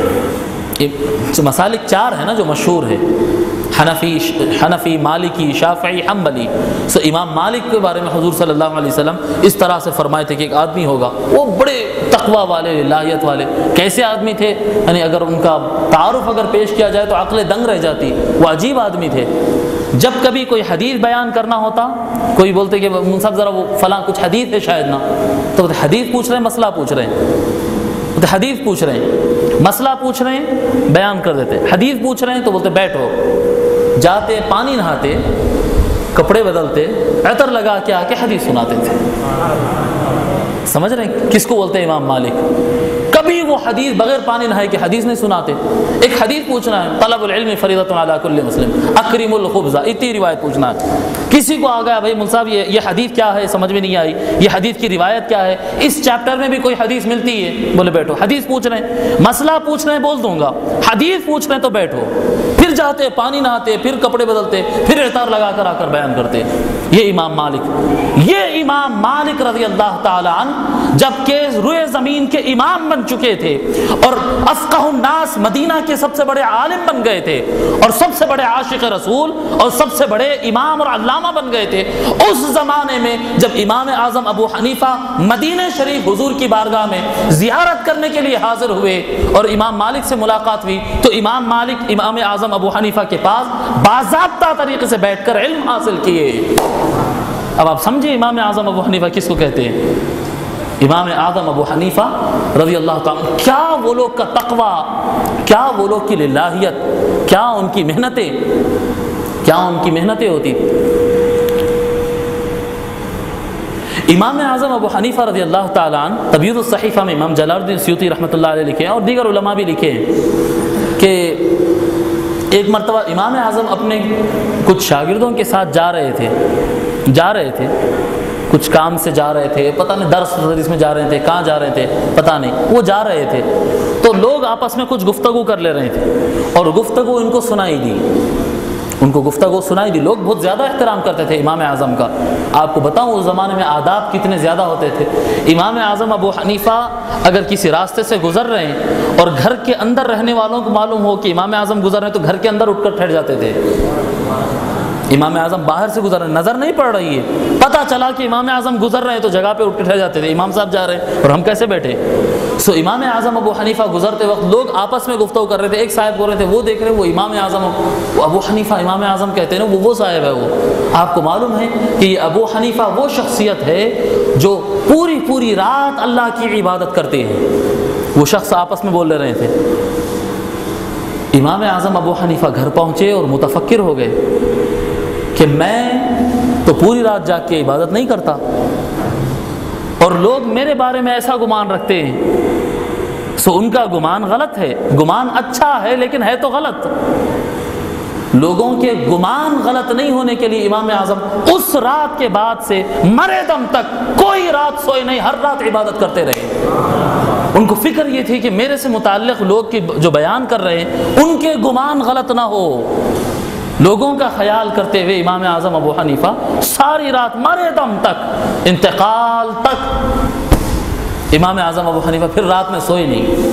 مسالک چار ہے نا جو مشہور ہے، حنفی حنفی مالکی شافعی حنبلی، سو امام مالک کے بارے میں حضور صلی اللہ علیہ وسلم اس طرح سے فرمائے تھے کہ ایک آدمی ہوگا وہ بڑے تقوی والے الہیت والے، کیسے آدمی تھے یعنی اگر ان کا تعارف اگر پیش کیا جائے تو عقل دنگ رہ جاتی، وہ عجیب آدمی تھے۔ جب کبھی کوئی حدیث بیان کرنا ہوتا، کوئی بولتے کہ منصف ذرا وہ فلاں کچھ حدیث ہے شاید نا، تو حدیث پوچھ رہے ہیں مسئلہ پوچھ رہے ہیں، حدیث پوچھ رہے ہیں مسئلہ پوچھ رہے ہیں بیان کر دیتے، حدیث پوچھ رہے ہیں تو بولتے بیٹھو، جاتے پانی نہاتے کپڑے بدلتے عطر لگا کے آ کے حدیث سناتے تھے۔ سمجھ رہے ہیں کس کو بولتے ہیں امام مالک؟ کبھی وہ حدیث بغیر پانی نہائے کے حدیث نہیں سناتے۔ ایک حدیث پوچھنا ہے، طلب العلم فریضۃ علی کل مسلم، اکرم الخبز، اتنی روایت پوچھنا ہے۔ کسی کو آ گیا بھائی مول صاحب یہ یہ حدیث کیا ہے، سمجھ میں نہیں آئی، یہ حدیث کی روایت کیا ہے، اس چیپٹر میں بھی کوئی حدیث ملتی ہے؟ بولے بیٹھو، حدیث پوچھ رہے ہیں، مسئلہ پوچھ رہے ہیں بول دوں گا، حدیث پوچھ رہے ہیں تو بیٹھو، پھر جاتے پانی نہاتے، پھر کپڑے بدلتے، پھر عطر لگا کر آ کر بیان کرتے۔ یہ امام مالک، یہ امام مالک رضی اللہ تعالی عنہ جبکہ روئے زمین کے امام بن چکے تھے اور افقہ الناس مدینہ کے سب سے بڑے عالم بن گئے تھے اور سب سے بڑے عاشق رسول اور سب سے بڑے امام اور علامہ بن گئے تھے، اس زمانے میں جب امام اعظم ابو حنیفہ مدینہ شریف حضور کی بارگاہ میں زیارت کرنے کے لیے حاضر ہوئے اور امام مالک سے ملاقات ہوئی تو امام مالک امام اعظم ابو حنیفہ کے پاس باضابطہ طریقے سے بیٹھ کر علم حاصل کیے۔ اب آپ سمجھے امام اعظم ابو حنیفہ کس کو کہتے ہیں؟ امام اعظم ابو حنیفہ رضی اللہ تعالیٰ، کیا وہ لوگ کا تقوی، کیا وہ لوگ کی للہیت، کیا ان کی محنتیں، کیا ان کی محنتیں ہوتی۔ امام اعظم ابو حنیفہ رضی اللہ تعالیٰ عنہ تبیین الصحیفہ میں امام جلال الدین سیوطی رحمۃ اللہ علیہ لکھے ہیں اور دیگر علماء بھی لکھے ہیں کہ ایک مرتبہ امام اعظم اپنے کچھ شاگردوں کے ساتھ جا رہے تھے جا رہے تھے کچھ کام سے جا رہے تھے، پتہ نہیں درس درس میں جا رہے تھے، کہاں جا رہے تھے پتہ نہیں، وہ جا رہے تھے تو لوگ آپس میں کچھ گفتگو کر لے رہے تھے اور گفتگو ان کو سنائی دی ان کو گفتگو سنائی دی لوگ بہت زیادہ احترام کرتے تھے امام اعظم کا۔ آپ کو بتاؤں اس زمانے میں آداب کتنے زیادہ ہوتے تھے۔ امام اعظم ابو حنیفہ اگر کسی راستے سے گزر رہے ہیں اور گھر کے اندر رہنے والوں کو معلوم ہو کہ امام اعظم گزر رہے ہیں تو گھر کے اندر اٹھ کر ٹھہر جاتے تھے، امام اعظم باہر سے گزر رہے ہیں، نظر نہیں پڑ رہی ہے، پتہ چلا کہ امام اعظم گزر رہے ہیں تو جگہ پہ اٹھ کے جاتے تھے، امام صاحب جا رہے ہیں اور ہم کیسے بیٹھے. سو امام اعظم ابو حنیفہ گزرتے وقت لوگ آپس میں گفتگو کر رہے تھے. ایک صاحب بول رہے تھے وہ دیکھ رہے وہ امام اعظم، وہ ابو حنیفہ امام اعظم کہتے ہیں نا، وہ وہ صاحب ہے. وہ آپ کو معلوم ہے کہ یہ ابو حنیفہ وہ شخصیت ہے جو پوری پوری رات اللہ کی عبادت کرتے ہیں. وہ شخص آپس میں بول رہے تھے. امام اعظم ابو حنیفہ گھر پہنچے اور متفکر ہو گئے کہ میں تو پوری رات جاگ کے عبادت نہیں کرتا اور لوگ میرے بارے میں ایسا گمان رکھتے ہیں. سو ان کا گمان غلط ہے، گمان اچھا ہے لیکن ہے تو غلط. لوگوں کے گمان غلط نہیں ہونے کے لیے امام اعظم اس رات کے بعد سے مرے دم تک کوئی رات سوئے نہیں، ہر رات عبادت کرتے رہے. ان کو فکر یہ تھی کہ میرے سے متعلق لوگ کی جو بیان کر رہے ہیں ان کے گمان غلط نہ ہو. لوگوں کا خیال کرتے ہوئے امام اعظم ابو حنیفہ ساری رات مرے دم تک، انتقال تک امام اعظم ابو حنیفہ پھر رات میں سوئے نہیں.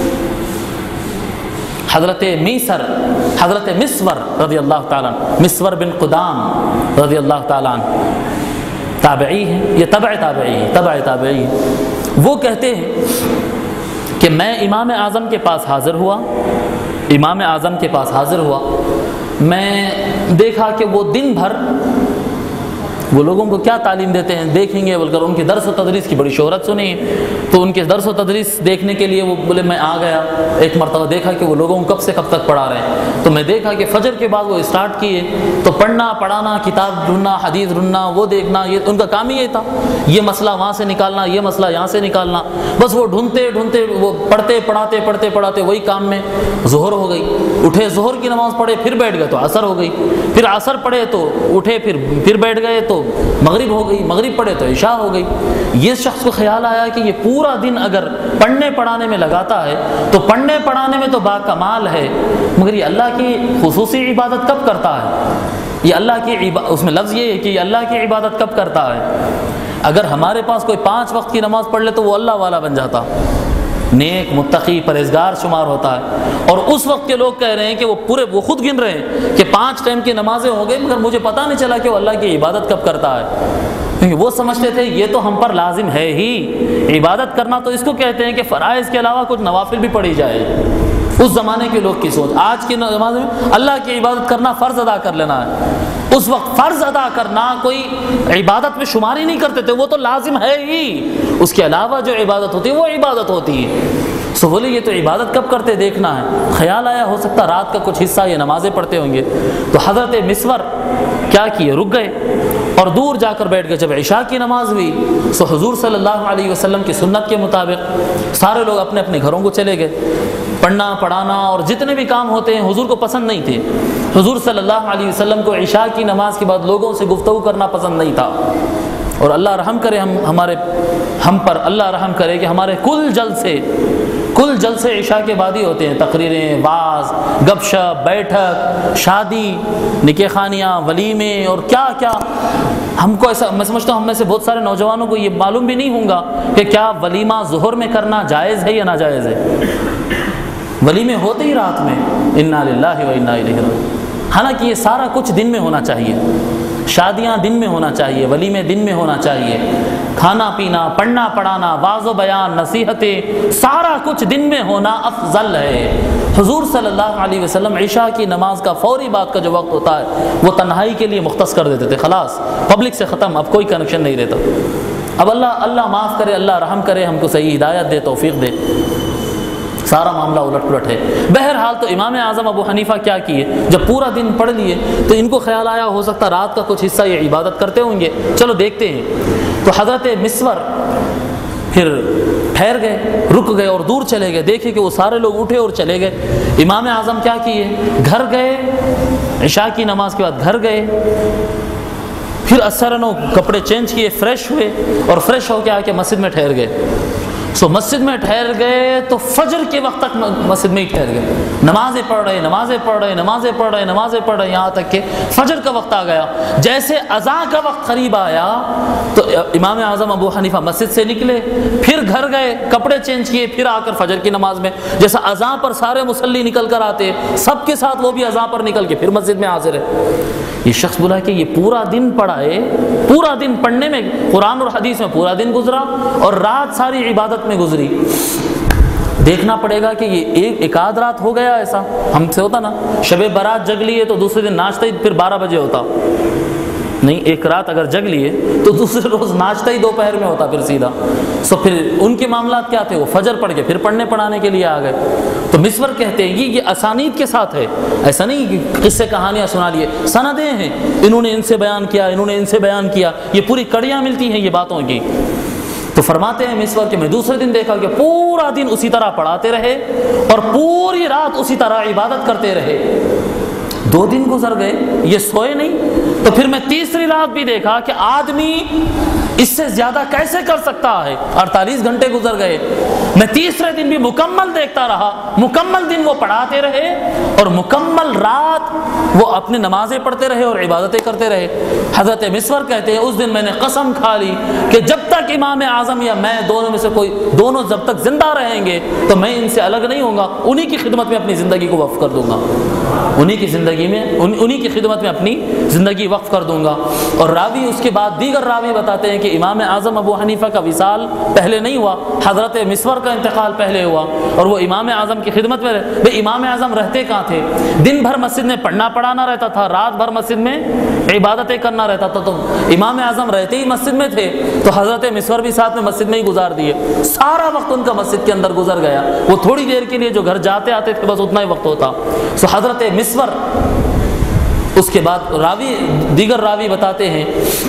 حضرت میسر حضرت مسور رضی اللہ تعالیٰ مسور بن قدام رضی اللہ تعالیٰ تابعی ہیں، یہ تبع تابعی ہیں تبع تابعی وہ کہتے ہیں کہ میں امام اعظم کے پاس حاضر ہوا امام اعظم کے پاس حاضر ہوا میں دیکھا کہ وہ دن بھر وہ لوگوں کو کیا تعلیم دیتے ہیں دیکھیں گے بول کر. ان کی درس و تدریس کی بڑی شہرت سنی تو ان کے درس و تدریس دیکھنے کے لیے وہ بولے میں آ گیا. ایک مرتبہ دیکھا کہ وہ لوگوں کو کب سے کب تک پڑھا رہے ہیں تو میں دیکھا کہ فجر کے بعد وہ اسٹارٹ کیے تو پڑھنا پڑھانا کتاب ڈھونڈنا حدیث ڈھونڈنا وہ دیکھنا، یہ ان کا کام ہی یہ تھا. یہ مسئلہ وہاں سے نکالنا، یہ مسئلہ یہاں سے نکالنا، بس وہ ڈھونڈتے ڈھونڈتے وہ پڑھتے پڑھاتے پڑھتے پڑھاتے وہی کام میں ظہر ہو گئی. اٹھے ظہر کی نماز پڑھے پھر بیٹھ گئے تو عصر ہو گئی، پھر عصر پڑھے تو اٹھے پھر پھر بیٹھ گئے تو مغرب ہو گئی، مغرب پڑھے تو عشاء ہو گئی. یہ شخص کو خیال آیا کہ یہ پورا دن اگر پڑھنے پڑھانے میں لگاتا ہے تو پڑھنے پڑھانے میں تو با کمال ہے، مگر یہ اللہ کی خصوصی عبادت کب کرتا ہے؟ یہ اللہ کی عبادت، اس میں لفظ یہ ہے کہ یہ اللہ کی عبادت کب کرتا ہے؟ اگر ہمارے پاس کوئی پانچ وقت کی نماز پڑھ لے تو وہ اللہ والا بن جاتا، نیک متقی پرہیزگار شمار ہوتا ہے. اور اس وقت کے لوگ کہہ رہے ہیں کہ وہ پورے وہ خود گن رہے ہیں کہ پانچ ٹائم کی نمازیں ہو گئی مگر مجھے پتہ نہیں چلا کہ وہ اللہ کی عبادت کب کرتا ہے. کیونکہ وہ سمجھتے تھے یہ تو ہم پر لازم ہے ہی، عبادت کرنا تو اس کو کہتے ہیں کہ فرائض کے علاوہ کچھ نوافل بھی پڑھی جائے. اس زمانے کے لوگ کی سوچ. آج کی نماز میں اللہ کی عبادت کرنا فرض ادا کر لینا ہے. اس وقت فرض ادا کرنا کوئی عبادت میں شمار ہی نہیں کرتے تھے، وہ تو لازم ہے ہی، اس کے علاوہ جو عبادت ہوتی ہے وہ عبادت ہوتی ہے. سو بولے یہ تو عبادت کب کرتے دیکھنا ہے. خیال آیا ہو سکتا رات کا کچھ حصہ یہ نمازیں پڑھتے ہوں گے. تو حضرت مسور کیا کیے، رک گئے اور دور جا کر بیٹھ گئے. جب عشاء کی نماز ہوئی سو حضور صلی اللہ علیہ وسلم کی سنت کے مطابق سارے لوگ اپنے اپنے گھروں کو چلے گئے. پڑھنا پڑھانا اور جتنے بھی کام ہوتے ہیں حضور کو پسند نہیں تھے. حضور صلی اللہ علیہ وسلم کو عشاء کی نماز کے بعد لوگوں سے گفتگو کرنا پسند نہیں تھا. اور اللہ رحم کرے ہم ہمارے ہم پر اللہ رحم کرے کہ ہمارے کل جلسے کل جلسے عشاء کے بعد ہی ہوتے ہیں. تقریریں، واعظ، گپ شپ، بیٹھک، شادی، نکاح خانیاں، ولیمے اور کیا کیا. ہم کو ایسا میں سمجھتا ہوں ہم میں سے بہت سارے نوجوانوں کو یہ معلوم بھی نہیں ہوگا کہ کیا ولیمہ ظہر میں کرنا جائز ہے یا ناجائز ہے. ولیمے ہوتے ہی رات میں، انا للہ و انا الیہ راجعون. حالانکہ یہ سارا کچھ دن میں ہونا چاہیے. شادیاں دن میں ہونا چاہیے، ولیمے دن میں ہونا چاہیے. کھانا پینا، پڑھنا پڑھانا، واعظ و بیان، نصیحتیں، سارا کچھ دن میں ہونا افضل ہے. حضور صلی اللہ علیہ وسلم عشاء کی نماز کا فوری بعد کا جو وقت ہوتا ہے وہ تنہائی کے لیے مختص کر دیتے تھے. خلاص پبلک سے ختم، اب کوئی کنیکشن نہیں رہتا. اب اللہ اللہ معاف کرے، اللہ رحم کرے، ہم کو صحیح ہدایت دے، توفیق دے. سارا معاملہ الٹ پلٹ ہے. بہرحال تو امام اعظم ابو حنیفہ کیا کیے، جب پورا دن پڑھ لیے تو ان کو خیال آیا ہو سکتا رات کا کچھ حصہ یہ عبادت کرتے ہوں گے، چلو دیکھتے ہیں. تو حضرت مسور پھر ٹھہر گئے، رک گئے اور دور چلے گئے. دیکھے کہ وہ سارے لوگ اٹھے اور چلے گئے. امام اعظم کیا کیے، گھر گئے، عشاء کی نماز کے بعد گھر گئے، پھر اثرنو کپڑے چینج کیے، فریش ہوئے اور فریش ہو کے آ کے مسجد میں ٹھہر گئے. سو مسجد میں ٹھہر گئے تو فجر کے وقت تک مسجد میں ہی ٹھہر گئے، نمازیں پڑھ رہے نمازیں پڑھ رہے نمازیں پڑھ رہے نمازیں پڑھ رہے یہاں تک کہ فجر کا وقت آ گیا۔ جیسے اذان کا وقت قریب آیا تو امام اعظم ابو حنیفہ مسجد سے نکلے، پھر گھر گئے، کپڑے چینج کیے، پھر آ کر فجر کی نماز میں جیسا اذان پر سارے مصلی نکل کر آتے سب کے ساتھ وہ بھی اذان پر نکل کے پھر مسجد میں حاضر ہے۔ یہ شخص بولا کہ یہ پورا دن پڑھائے، پورا دن پڑھنے میں، قرآن اور حدیث میں پورا دن گزرا اور رات ساری عبادت میں گزری۔ دیکھنا پڑے گا کہ یہ ایک ایک آدھ رات ہو گیا ایسا ہم سے ہوتا نا، شب برات جگ لیے تو دوسرے دن ناشتہ ہی پھر بارہ بجے ہوتا، نہیں ایک رات اگر جگ لیے تو دوسرے روز ناشتہ ہی دوپہر میں ہوتا پھر سیدھا۔ سو پھر ان کے معاملات کیا تھے، وہ فجر پڑھ کے پھر پڑھنے پڑھانے کے لیے آ گئے۔ تو مسور کہتے ہیں یہ اسانید کے ساتھ ہے، ایسا نہیں کہ قصے کہانیاں سنا لیے، سندیں ہیں، انہوں نے ان سے بیان کیا انہوں نے ان سے بیان کیا، یہ پوری کڑیاں ملتی ہیں یہ باتوں کی۔ تو فرماتے ہیں مسور کہ میں دوسرے دن دیکھا کہ پورا دن اسی طرح پڑھاتے رہے اور پوری رات اسی طرح عبادت کرتے رہے۔ دو دن گزر گئے، یہ سوئے نہیں، تو پھر میں تیسری رات بھی دیکھا کہ آدمی اس سے زیادہ کیسے کر سکتا ہے، اڑتالیس گھنٹے گزر گئے۔ میں تیسرے دن بھی مکمل دیکھتا رہا، مکمل دن وہ پڑھاتے رہے اور مکمل رات وہ اپنی نمازیں پڑھتے رہے اور عبادتیں کرتے رہے۔ حضرت مسور کہتے ہیں اس دن میں نے قسم کھا لی کہ جب تک امام اعظم یا میں دونوں میں سے کوئی دونوں جب تک زندہ رہیں گے تو میں ان سے الگ نہیں ہوں گا، انہی کی خدمت میں اپنی زندگی کو وقف کر دوں گا، انہی کی زندگی میں انہی کی خدمت میں اپنی زندگی وقف کر دوں گا۔ اور راوی اس کے بعد دیگر راوی بتاتے ہیں کہ امام اعظم ابو حنیفہ کا وصال پہلے نہیں ہوا، حضرت مسور کا انتقال پہلے ہوا اور وہ امام اعظم کی خدمت میں رہے۔ بھئی امام اعظم رہتے کہاں تھے؟ دن بھر مسجد میں پڑھنا پڑھانا رہتا تھا، رات بھر مسجد میں عبادتیں کرنا رہتا تھا، تو امام اعظم رہتے ہی مسجد میں تھے تو حضرت مسور بھی ساتھ میں مسجد میں ہی گزار دیے، سارا وقت ان کا مسجد کے اندر گزر گیا۔ وہ تھوڑی دیر کے لیے جو گھر جاتے آتے تھے بس اتنا ہی وقت ہوتا۔ سو حضرت مسور اس کے بعد راوی دیگر راوی بتاتے ہیں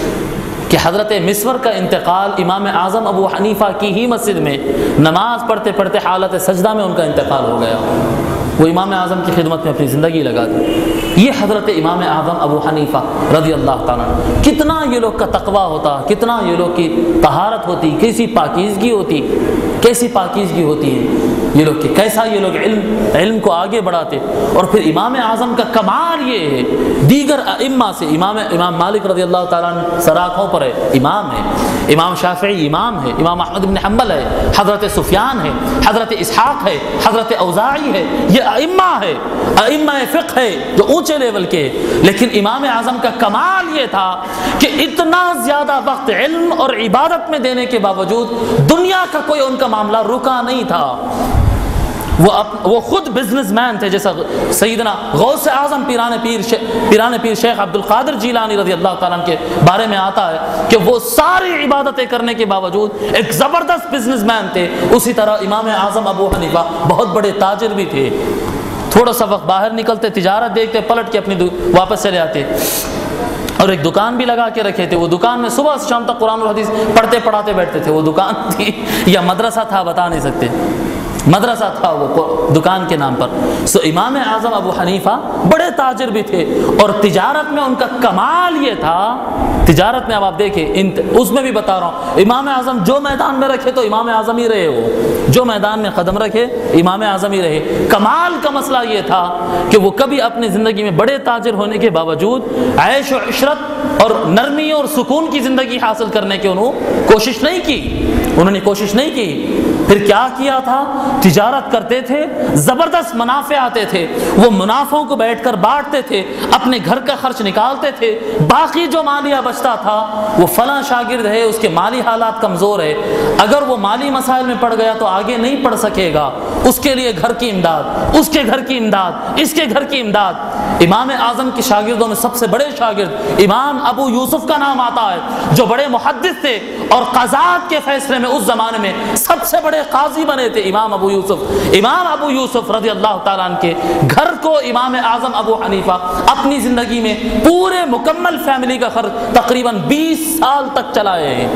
کہ حضرت مسور کا انتقال امام اعظم ابو حنیفہ کی ہی مسجد میں نماز پڑھتے پڑھتے حالت سجدہ میں ان کا انتقال ہو گیا، وہ امام اعظم کی خدمت میں اپنی زندگی لگا دی۔ یہ حضرت امام اعظم ابو حنیفہ رضی اللہ تعالیٰ عنہ، کتنا یہ لوگ کا تقویٰ ہوتا، کتنا یہ لوگ کی طہارت ہوتی، کیسی پاکیزگی ہوتی، کیسی پاکیزگی ہوتی ہے یہ لوگ کی، کیسا یہ لوگ علم علم کو آگے بڑھاتے۔ اور پھر امام اعظم کا کمال یہ ہے دیگر ائمہ سے، امام امام مالک رضی اللہ تعالیٰ عنہ سراخوں پر ہے، امام ہے، امام شافعی امام ہے، امام احمد بن حنبل ہے، حضرت سفیان ہے، حضرت اسحاق ہے، حضرت اوزاعی ہے، یہ ائمہ ہے، ائمہ فقہ ہے جو اونچے لیول کے ہے۔ لیکن امام اعظم کا کمال یہ تھا کہ اتنا زیادہ وقت علم اور عبادت میں دینے کے باوجود دنیا کا کوئی ان کا معاملہ رکا نہیں تھا۔ وہ وہ خود بزنس مین تھے، جیسا سیدنا غوث اعظم پیران پیر پیران پیر شیخ عبد القادر جیلانی رضی اللہ تعالیٰ عنہ کے بارے میں آتا ہے کہ وہ ساری عبادتیں کرنے کے باوجود ایک زبردست بزنس مین تھے۔ اسی طرح امام اعظم ابو حنیفہ بہت بڑے تاجر بھی تھے، تھوڑا سا وقت باہر نکلتے، تجارت دیکھتے، پلٹ کے اپنی واپس چلے آتے اور ایک دکان بھی لگا کے رکھے تھے۔ وہ دکان میں صبح سے شام تک قرآن اور حدیث پڑھتے پڑھاتے بیٹھتے تھے۔ وہ دکان تھی یا مدرسہ تھا بتا نہیں سکتے، مدرسہ تھا وہ دکان کے نام پر۔ سو امام اعظم ابو حنیفہ بڑے تاجر بھی تھے اور تجارت میں ان کا کمال یہ تھا، تجارت میں اب آپ دیکھیں اس میں بھی بتا رہا ہوں، امام اعظم جو میدان میں رکھے تو امام اعظم ہی رہے، وہ جو میدان میں قدم رکھے امام اعظم ہی رہے۔ کمال کا مسئلہ یہ تھا کہ وہ کبھی اپنی زندگی میں بڑے تاجر ہونے کے باوجود عیش و عشرت اور نرمی اور سکون کی زندگی حاصل کرنے کی انہوں کوشش نہیں کی، انہوں نے کوشش نہیں کی۔ پھر کیا کیا تھا؟ تجارت کرتے تھے، زبردست منافع آتے تھے، وہ منافعوں کو بیٹھ کر بانٹتے تھے، اپنے گھر کا خرچ نکالتے تھے، باقی جو مالیہ بچتا تھا وہ فلاں شاگرد ہے اس کے مالی حالات کمزور ہے، اگر وہ مالی مسائل میں پڑ گیا تو آگے نہیں پڑھ سکے گا، اس کے لیے گھر کی امداد، اس کے گھر کی امداد، اس کے گھر کی امداد۔ امام اعظم کے شاگردوں میں سب سے بڑے شاگرد امام ابو یوسف کا نام آتا ہے، جو بڑے محدث تھے اور قضات کے فیصلے میں اس زمانے میں سب سے بڑے قاضی بنے تھے امام ابو یوسف۔ امام ابو یوسف رضی اللہ تعالیٰ عنہ کے گھر کو امام اعظم ابو حنیفہ اپنی زندگی میں پورے مکمل فیملی کا خرچ تقریباً بیس سال تک چلائے ہیں۔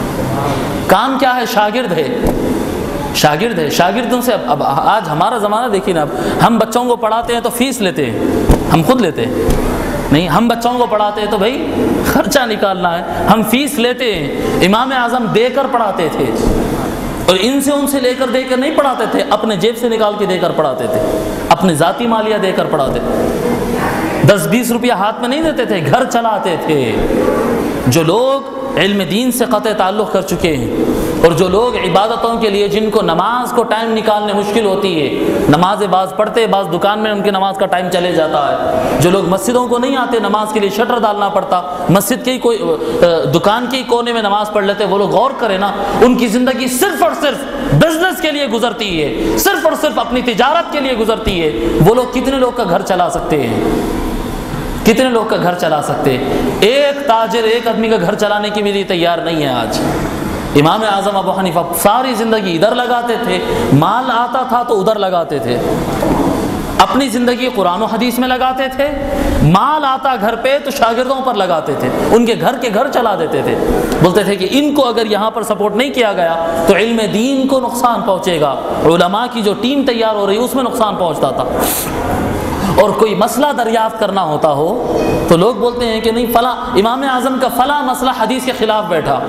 کام کیا ہے؟ شاگرد ہے، شاگرد ہے، شاگردوں سے اب آج ہمارا زمانہ دیکھیے نا، اب ہم بچوں کو پڑھاتے ہیں تو فیس لیتے ہیں، ہم خود لیتے ہیں نہیں، ہم بچوں کو پڑھاتے ہیں تو بھائی خرچہ نکالنا ہے، ہم فیس لیتے ہیں۔ امام اعظم دے کر پڑھاتے تھے، اور ان سے ان سے لے کر دے کر نہیں پڑھاتے تھے، اپنے جیب سے نکال کے دے کر پڑھاتے تھے، اپنے ذاتی مالیہ دے کر پڑھاتے تھے، دس بیس روپیہ ہاتھ میں نہیں دیتے تھے، گھر چلاتے تھے۔ جو لوگ علم دین سے قطع تعلق کر چکے ہیں، اور جو لوگ عبادتوں کے لیے جن کو نماز کو ٹائم نکالنے مشکل ہوتی ہے، نمازیں بعض پڑھتے بعض دکان میں ان کے نماز کا ٹائم چلے جاتا ہے، جو لوگ مسجدوں کو نہیں آتے، نماز کے لیے شٹر ڈالنا پڑتا، مسجد کے ہی کوئی دکان کے ہی کونے میں نماز پڑھ لیتے، وہ لوگ غور کریں نا، ان کی زندگی صرف اور صرف بزنس کے لیے گزرتی ہے، صرف اور صرف اپنی تجارت کے لیے گزرتی ہے، وہ لوگ کتنے لوگ کا گھر چلا سکتے ہیں؟ کتنے لوگ کا گھر چلا سکتے ہیں؟ ایک تاجر ایک آدمی کا گھر چلانے کے لیے تیار نہیں ہے آج۔ امام اعظم ابو حنیفہ ساری زندگی ادھر لگاتے تھے، مال آتا تھا تو ادھر لگاتے تھے، اپنی زندگی قرآن و حدیث میں لگاتے تھے، مال آتا گھر پہ تو شاگردوں پر لگاتے تھے، ان کے گھر کے گھر چلا دیتے تھے، بولتے تھے کہ ان کو اگر یہاں پر سپورٹ نہیں کیا گیا تو علم دین کو نقصان پہنچے گا، علماء کی جو ٹیم تیار ہو رہی اس میں نقصان پہنچتا تھا۔ اور کوئی مسئلہ دریافت کرنا ہوتا ہو تو لوگ بولتے ہیں کہ نہیں فلاں امام اعظم کا فلاں مسئلہ حدیث کے خلاف بیٹھا۔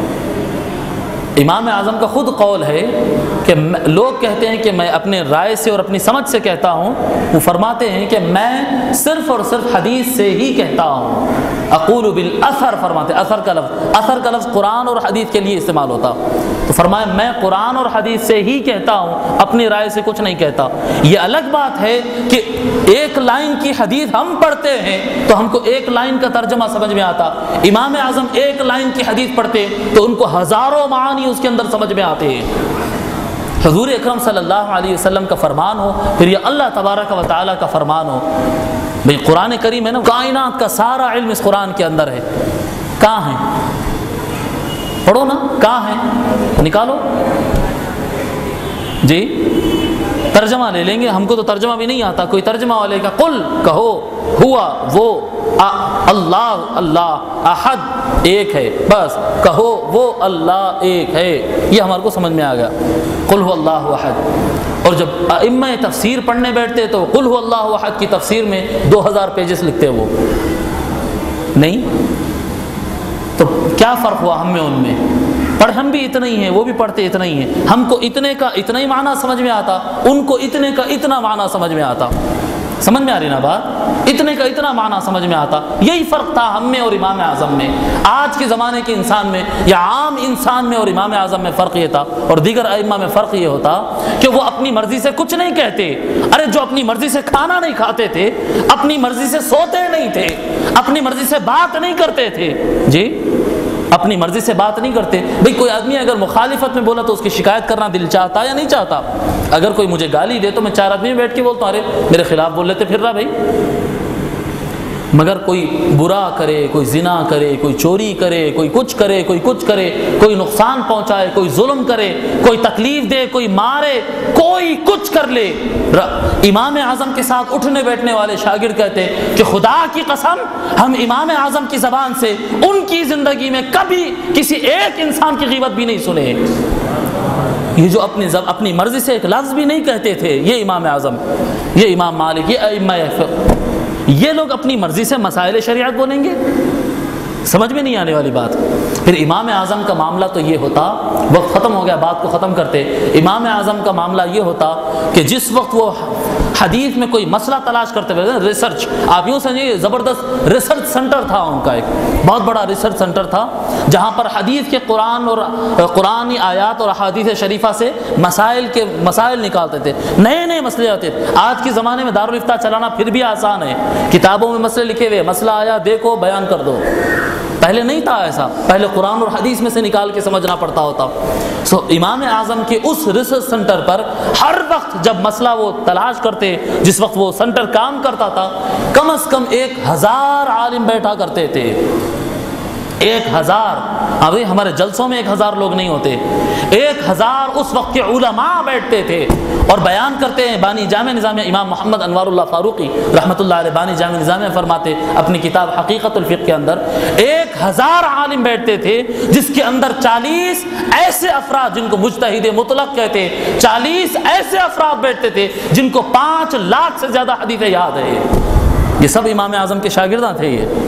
امام اعظم کا خود قول ہے کہ لوگ کہتے ہیں کہ میں اپنے رائے سے اور اپنی سمجھ سے کہتا ہوں، وہ فرماتے ہیں کہ میں صرف اور صرف حدیث سے ہی کہتا ہوں، اقول بالاثر، فرماتے اثر کا لفظ اثر کا لفظ قرآن اور حدیث کے لیے استعمال ہوتا، تو فرمایا میں قرآن اور حدیث سے ہی کہتا ہوں، اپنی رائے سے کچھ نہیں کہتا۔ یہ الگ بات ہے کہ ایک لائن کی حدیث ہم پڑھتے ہیں تو ہم کو ایک لائن کا ترجمہ سمجھ میں آتا، امام اعظم ایک لائن کی حدیث پڑھتے تو ان کو ہزاروں معانی اس کے اندر سمجھ میں آتے ہیں۔ حضور اکرم صلی اللہ علیہ وسلم کا فرمان ہو، پھر یہ اللہ تبارک و تعالیٰ کا فرمان ہو، بھئی قرآن کریم ہے نا، کائنات کا سارا علم اس قرآن کے اندر ہے، کہاں ہے؟ پڑھو نا، کہاں ہے؟ نکالو جی، ترجمہ لے لیں گے، ہم کو تو ترجمہ بھی نہیں آتا، کوئی ترجمہ والے کا قل کہو ہوا وہ اللہ اللہ احد ایک ہے، بس کہو وہ اللہ ایک ہے، یہ ہمارے کو سمجھ میں آ گیا، قل هو اللہ احد۔ اور جب ائمہ تفسیر پڑھنے بیٹھتے تو قل هو اللہ احد کی تفسیر میں دو ہزار پیجز لکھتے وہ نہیں، تو کیا فرق ہوا ہم میں ان میں؟ پڑھ ہم بھی اتنا ہی ہیں، وہ بھی پڑھتے اتنا ہی ہیں، ہم کو اتنے کا اتنا ہی معنی سمجھ میں آتا، ان کو اتنے کا اتنا معنی سمجھ میں آتا، سمجھ میں آ رہی نا بات؟ اتنے کا اتنا معنی سمجھ میں آتا، یہی فرق تھا ہم میں اور امام اعظم میں۔ آج کے زمانے کے انسان میں یا عام انسان میں اور امام اعظم میں فرق یہ تھا، اور دیگر ائمہ میں فرق یہ ہوتا کہ وہ اپنی مرضی سے کچھ نہیں کہتے، ارے جو اپنی مرضی سے کھانا نہیں کھاتے تھے، اپنی مرضی سے سوتے نہیں تھے، اپنی مرضی سے بات نہیں کرتے تھے، جی اپنی مرضی سے بات نہیں کرتے۔ بھئی کوئی آدمی اگر مخالفت میں بولا تو اس کی شکایت کرنا دل چاہتا یا نہیں چاہتا؟ اگر کوئی مجھے گالی دے تو میں چار آدمی میں بیٹھ کے بولتا ہوں ارے میرے خلاف بول لیتے پھر رہا بھائی، مگر کوئی برا کرے، کوئی زنا کرے، کوئی چوری کرے، کوئی کچھ کرے، کوئی کچھ کرے، کوئی نقصان پہنچائے، کوئی ظلم کرے، کوئی تکلیف دے، کوئی مارے، کوئی کچھ کر لے، امام اعظم کے ساتھ اٹھنے بیٹھنے والے شاگرد کہتے کہ خدا کی قسم ہم امام اعظم کی زبان سے ان کی زندگی میں کبھی کسی ایک انسان کی غیبت بھی نہیں سنے، یہ جو اپنی زب... اپنی مرضی سے ایک لفظ بھی نہیں کہتے تھے، یہ امام اعظم، یہ امام مالک، یہ ائمہ، یہ لوگ اپنی مرضی سے مسائل شریعت بولیں گے؟ سمجھ میں نہیں آنے والی بات۔ پھر امام اعظم کا معاملہ تو یہ ہوتا، وقت ختم ہو گیا، بات کو ختم کرتے، امام اعظم کا معاملہ یہ ہوتا کہ جس وقت وہ حدیث میں کوئی مسئلہ تلاش کرتے ہوئے، ریسرچ آپ یوں سمجھیے، زبردست ریسرچ سنٹر تھا ان کا، ایک بہت بڑا ریسرچ سنٹر تھا جہاں پر حدیث کے قرآن اور قرآنی آیات اور احادیث شریفہ سے مسائل کے مسائل نکالتے تھے، نئے نئے مسئلے آتے تھے۔ آج کے زمانے میں دارالفتاء چلانا پھر بھی آسان ہے، کتابوں میں مسئلے لکھے ہوئے، مسئلہ آیا دیکھو بیان کر دو، پہلے نہیں تھا ایسا، پہلے قرآن اور حدیث میں سے نکال کے سمجھنا پڑتا ہوتا۔ سو امام اعظم کے اس ریسرچ سنٹر پر ہر وقت جب مسئلہ وہ تلاش کرتے، جس وقت وہ سنٹر کام کرتا تھا، کم از کم ایک ہزار عالم بیٹھا کرتے تھے، ایک ہزار۔ ابھی ہمارے جلسوں میں ایک ہزار لوگ نہیں ہوتے، ایک ہزار اس وقت کے علماء بیٹھتے تھے اور بیان کرتے ہیں۔ بانی جامع نظامیہ امام محمد انوار اللہ فاروقی رحمۃ اللہ علیہ بانی جامع نظامیہ فرماتے اپنی کتاب حقیقت الفقہ کے اندر، ایک ہزار عالم بیٹھتے تھے جس کے اندر چالیس ایسے افراد جن کو مجتہد مطلق کہتے، چالیس ایسے افراد بیٹھتے تھے جن کو پانچ لاکھ سے زیادہ حدیثیں یاد ہے۔ یہ سب امام اعظم کے شاگرداں تھے، یہ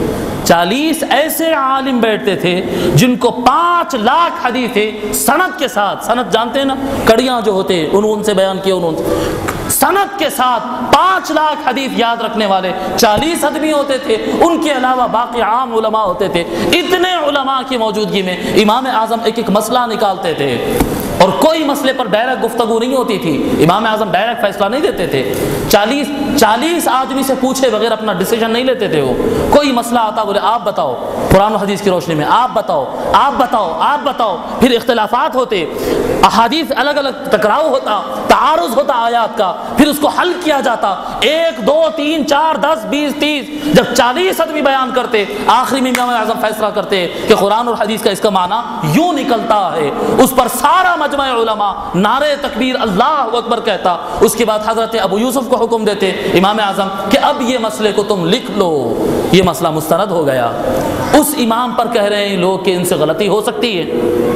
چالیس ایسے عالم بیٹھتے تھے جن کو پانچ لاکھ حدیثیں سند کے ساتھ، سند جانتے ہیں نا، کڑیاں جو ہوتے ہیں انہوں سے بیان کیے، انہوں سند کے ساتھ پانچ لاکھ حدیث یاد رکھنے والے چالیس آدمی ہوتے تھے، ان کے علاوہ باقی عام علماء ہوتے تھے۔ اتنے علماء کی موجودگی میں امام اعظم ایک ایک مسئلہ نکالتے تھے، اور کوئی مسئلے پر ڈائریکٹ گفتگو نہیں ہوتی تھی، امام اعظم ڈائریکٹ فیصلہ نہیں دیتے تھے، چالیس چالیس آدمی سے پوچھے بغیر اپنا ڈیسیجن نہیں لیتے تھے۔ وہ کوئی مسئلہ آتا بولے آپ بتاؤ قرآن و حدیث کی روشنی میں، آپ بتاؤ آپ بتاؤ آپ بتاؤ پھر اختلافات ہوتے، احادیث الگ الگ ٹکراؤ ہوتا، تعارض ہوتا آیات کا، پھر اس کو حل کیا جاتا، ایک دو تین چار دس بیس تیس، جب چالیس آدمی بیان کرتے، آخری میں امام اعظم فیصلہ کرتے کہ قرآن اور حدیث کا اس کا معنی یوں نکلتا ہے، اس پر سارا مجمع علماء نعرہ تکبیر اللہ اکبر کہتا۔ اس کے بعد حضرت ابو یوسف کو حکم دیتے امام اعظم کہ اب یہ مسئلے کو تم لکھ لو، یہ مسئلہ مسترد ہو گیا۔ اس امام پر کہہ رہے ہیں لوگ کہ ان سے غلطی ہو سکتی ہے،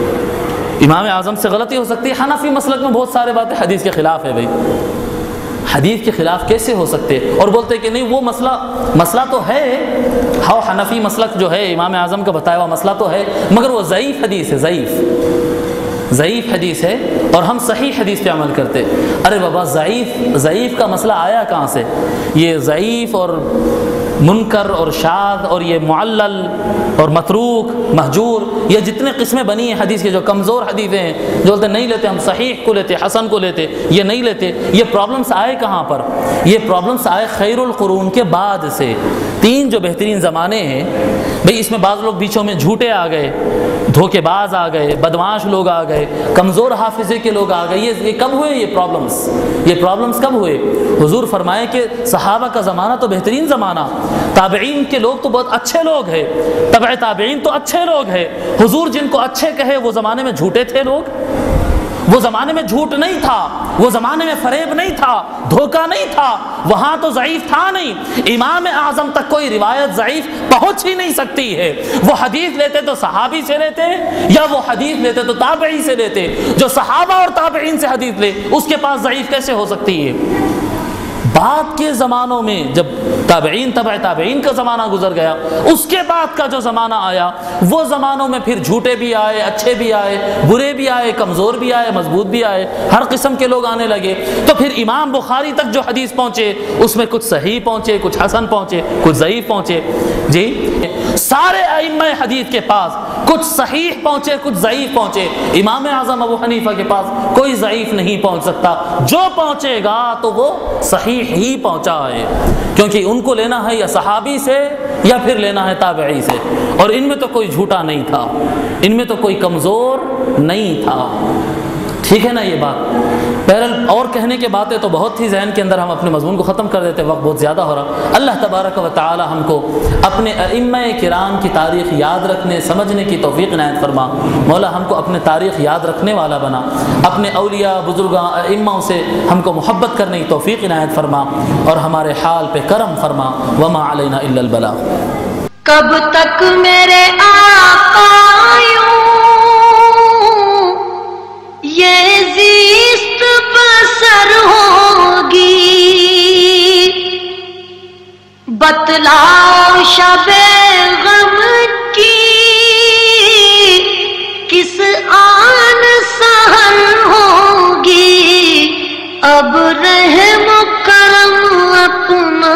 امام اعظم سے غلطی ہو سکتی ہے۔ حنفی مسلک میں بہت سارے باتیں حدیث کے خلاف ہے، بھائی حدیث کے خلاف کیسے ہو سکتے، اور بولتے کہ نہیں وہ مسئلہ مسئلہ تو ہے، ہاں حنفی مسلک جو ہے امام اعظم کا بتایا ہوا مسئلہ تو ہے، مگر وہ ضعیف حدیث ہے، ضعیف ضعیف حدیث ہے، اور ہم صحیح حدیث پہ عمل کرتے۔ ارے بابا ضعیف ضعیف کا مسئلہ آیا کہاں سے؟ یہ ضعیف اور منکر اور شاذ اور یہ معلل اور متروک مہجور، یہ جتنے قسمیں بنی ہیں حدیث کے، جو کمزور حدیثیں ہیں، جو بولتے نہیں لیتے ہم صحیح کو لیتے، حسن کو لیتے، یہ نہیں لیتے، یہ پرابلمس آئے کہاں پر؟ یہ پرابلمس آئے خیر القرون کے بعد سے۔ تین جو بہترین زمانے ہیں بھئی، اس میں بعض لوگ بیچوں میں جھوٹے آ گئے، دھوکے باز آ گئے، بدمعاش لوگ آ گئے، کمزور حافظے کے لوگ آ گئے۔ یہ یہ کب ہوئے یہ پرابلمس؟ یہ پرابلمس کب ہوئے؟ حضور فرمائے کہ صحابہ کا زمانہ تو بہترین زمانہ، تابعین کے لوگ تو بہت اچھے لوگ ہیں، تبع تابعین تو اچھے لوگ ہیں۔ حضور جن کو اچھے کہے وہ زمانے میں جھوٹے تھے لوگ، وہ زمانے میں جھوٹ نہیں تھا، وہ زمانے میں فریب نہیں تھا، دھوکہ نہیں تھا، وہاں تو ضعیف تھا نہیں۔ امام اعظم تک کوئی روایت ضعیف پہنچ ہی نہیں سکتی ہے۔ وہ حدیث لیتے تو صحابی سے لیتے، یا وہ حدیث لیتے تو تابعی سے لیتے۔ جو صحابہ اور تابعین سے حدیث لے اس کے پاس ضعیف کیسے ہو سکتی ہے؟ بعد کے زمانوں میں جب تابعین تبع تابعین کا زمانہ گزر گیا، اس کے بعد کا جو زمانہ آیا، وہ زمانوں میں پھر جھوٹے بھی آئے، اچھے بھی آئے، برے بھی آئے، کمزور بھی آئے، مضبوط بھی آئے، ہر قسم کے لوگ آنے لگے۔ تو پھر امام بخاری تک جو حدیث پہنچے اس میں کچھ صحیح پہنچے، کچھ حسن پہنچے، کچھ ضعیف پہنچے۔ جی سارے ائمہ حدیث کے پاس کچھ صحیح پہنچے، کچھ ضعیف پہنچے۔ امام اعظم ابو حنیفہ کے پاس کوئی ضعیف نہیں پہنچ سکتا، جو پہنچے گا تو وہ صحیح ہی پہنچا ہے، کیونکہ ان کو لینا ہے یا صحابی سے یا پھر لینا ہے تابعی سے، اور ان میں تو کوئی جھوٹا نہیں تھا، ان میں تو کوئی کمزور نہیں تھا۔ ٹھیک ہے نا یہ بات؟ بہرحال اور کہنے کے باتیں تو بہت تھی، ذہن کے اندر ہم اپنے مضمون کو ختم کر دیتے، وقت بہت زیادہ ہو رہا۔ اللہ تبارک و تعالی ہم کو اپنے ائمہ کرام کی تاریخ یاد رکھنے سمجھنے کی توفیق عنایت فرما۔ مولا ہم کو اپنے تاریخ یاد رکھنے والا بنا، اپنے اولیاء بزرگاں ائمہ سے ہم کو محبت کرنے کی توفیق عنایت فرما، اور ہمارے حال پہ کرم فرما۔ وما علینا الا البلاغ۔ کب تک میرے آقا یہ زیست بسر ہوگی، بتلاؤ شب غم کی کس آن سحر ہوگی، اب رحم کرم اپنا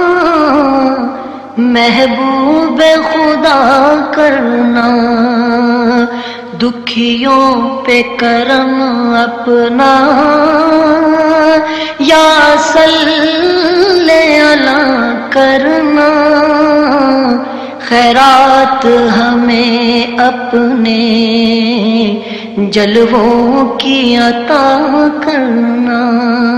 محبوب خدا کرنا، دکھیوں پہ کرم اپنا، یا صلی علی کرنا، خیرات ہمیں اپنے جلووں کی عطا کرنا۔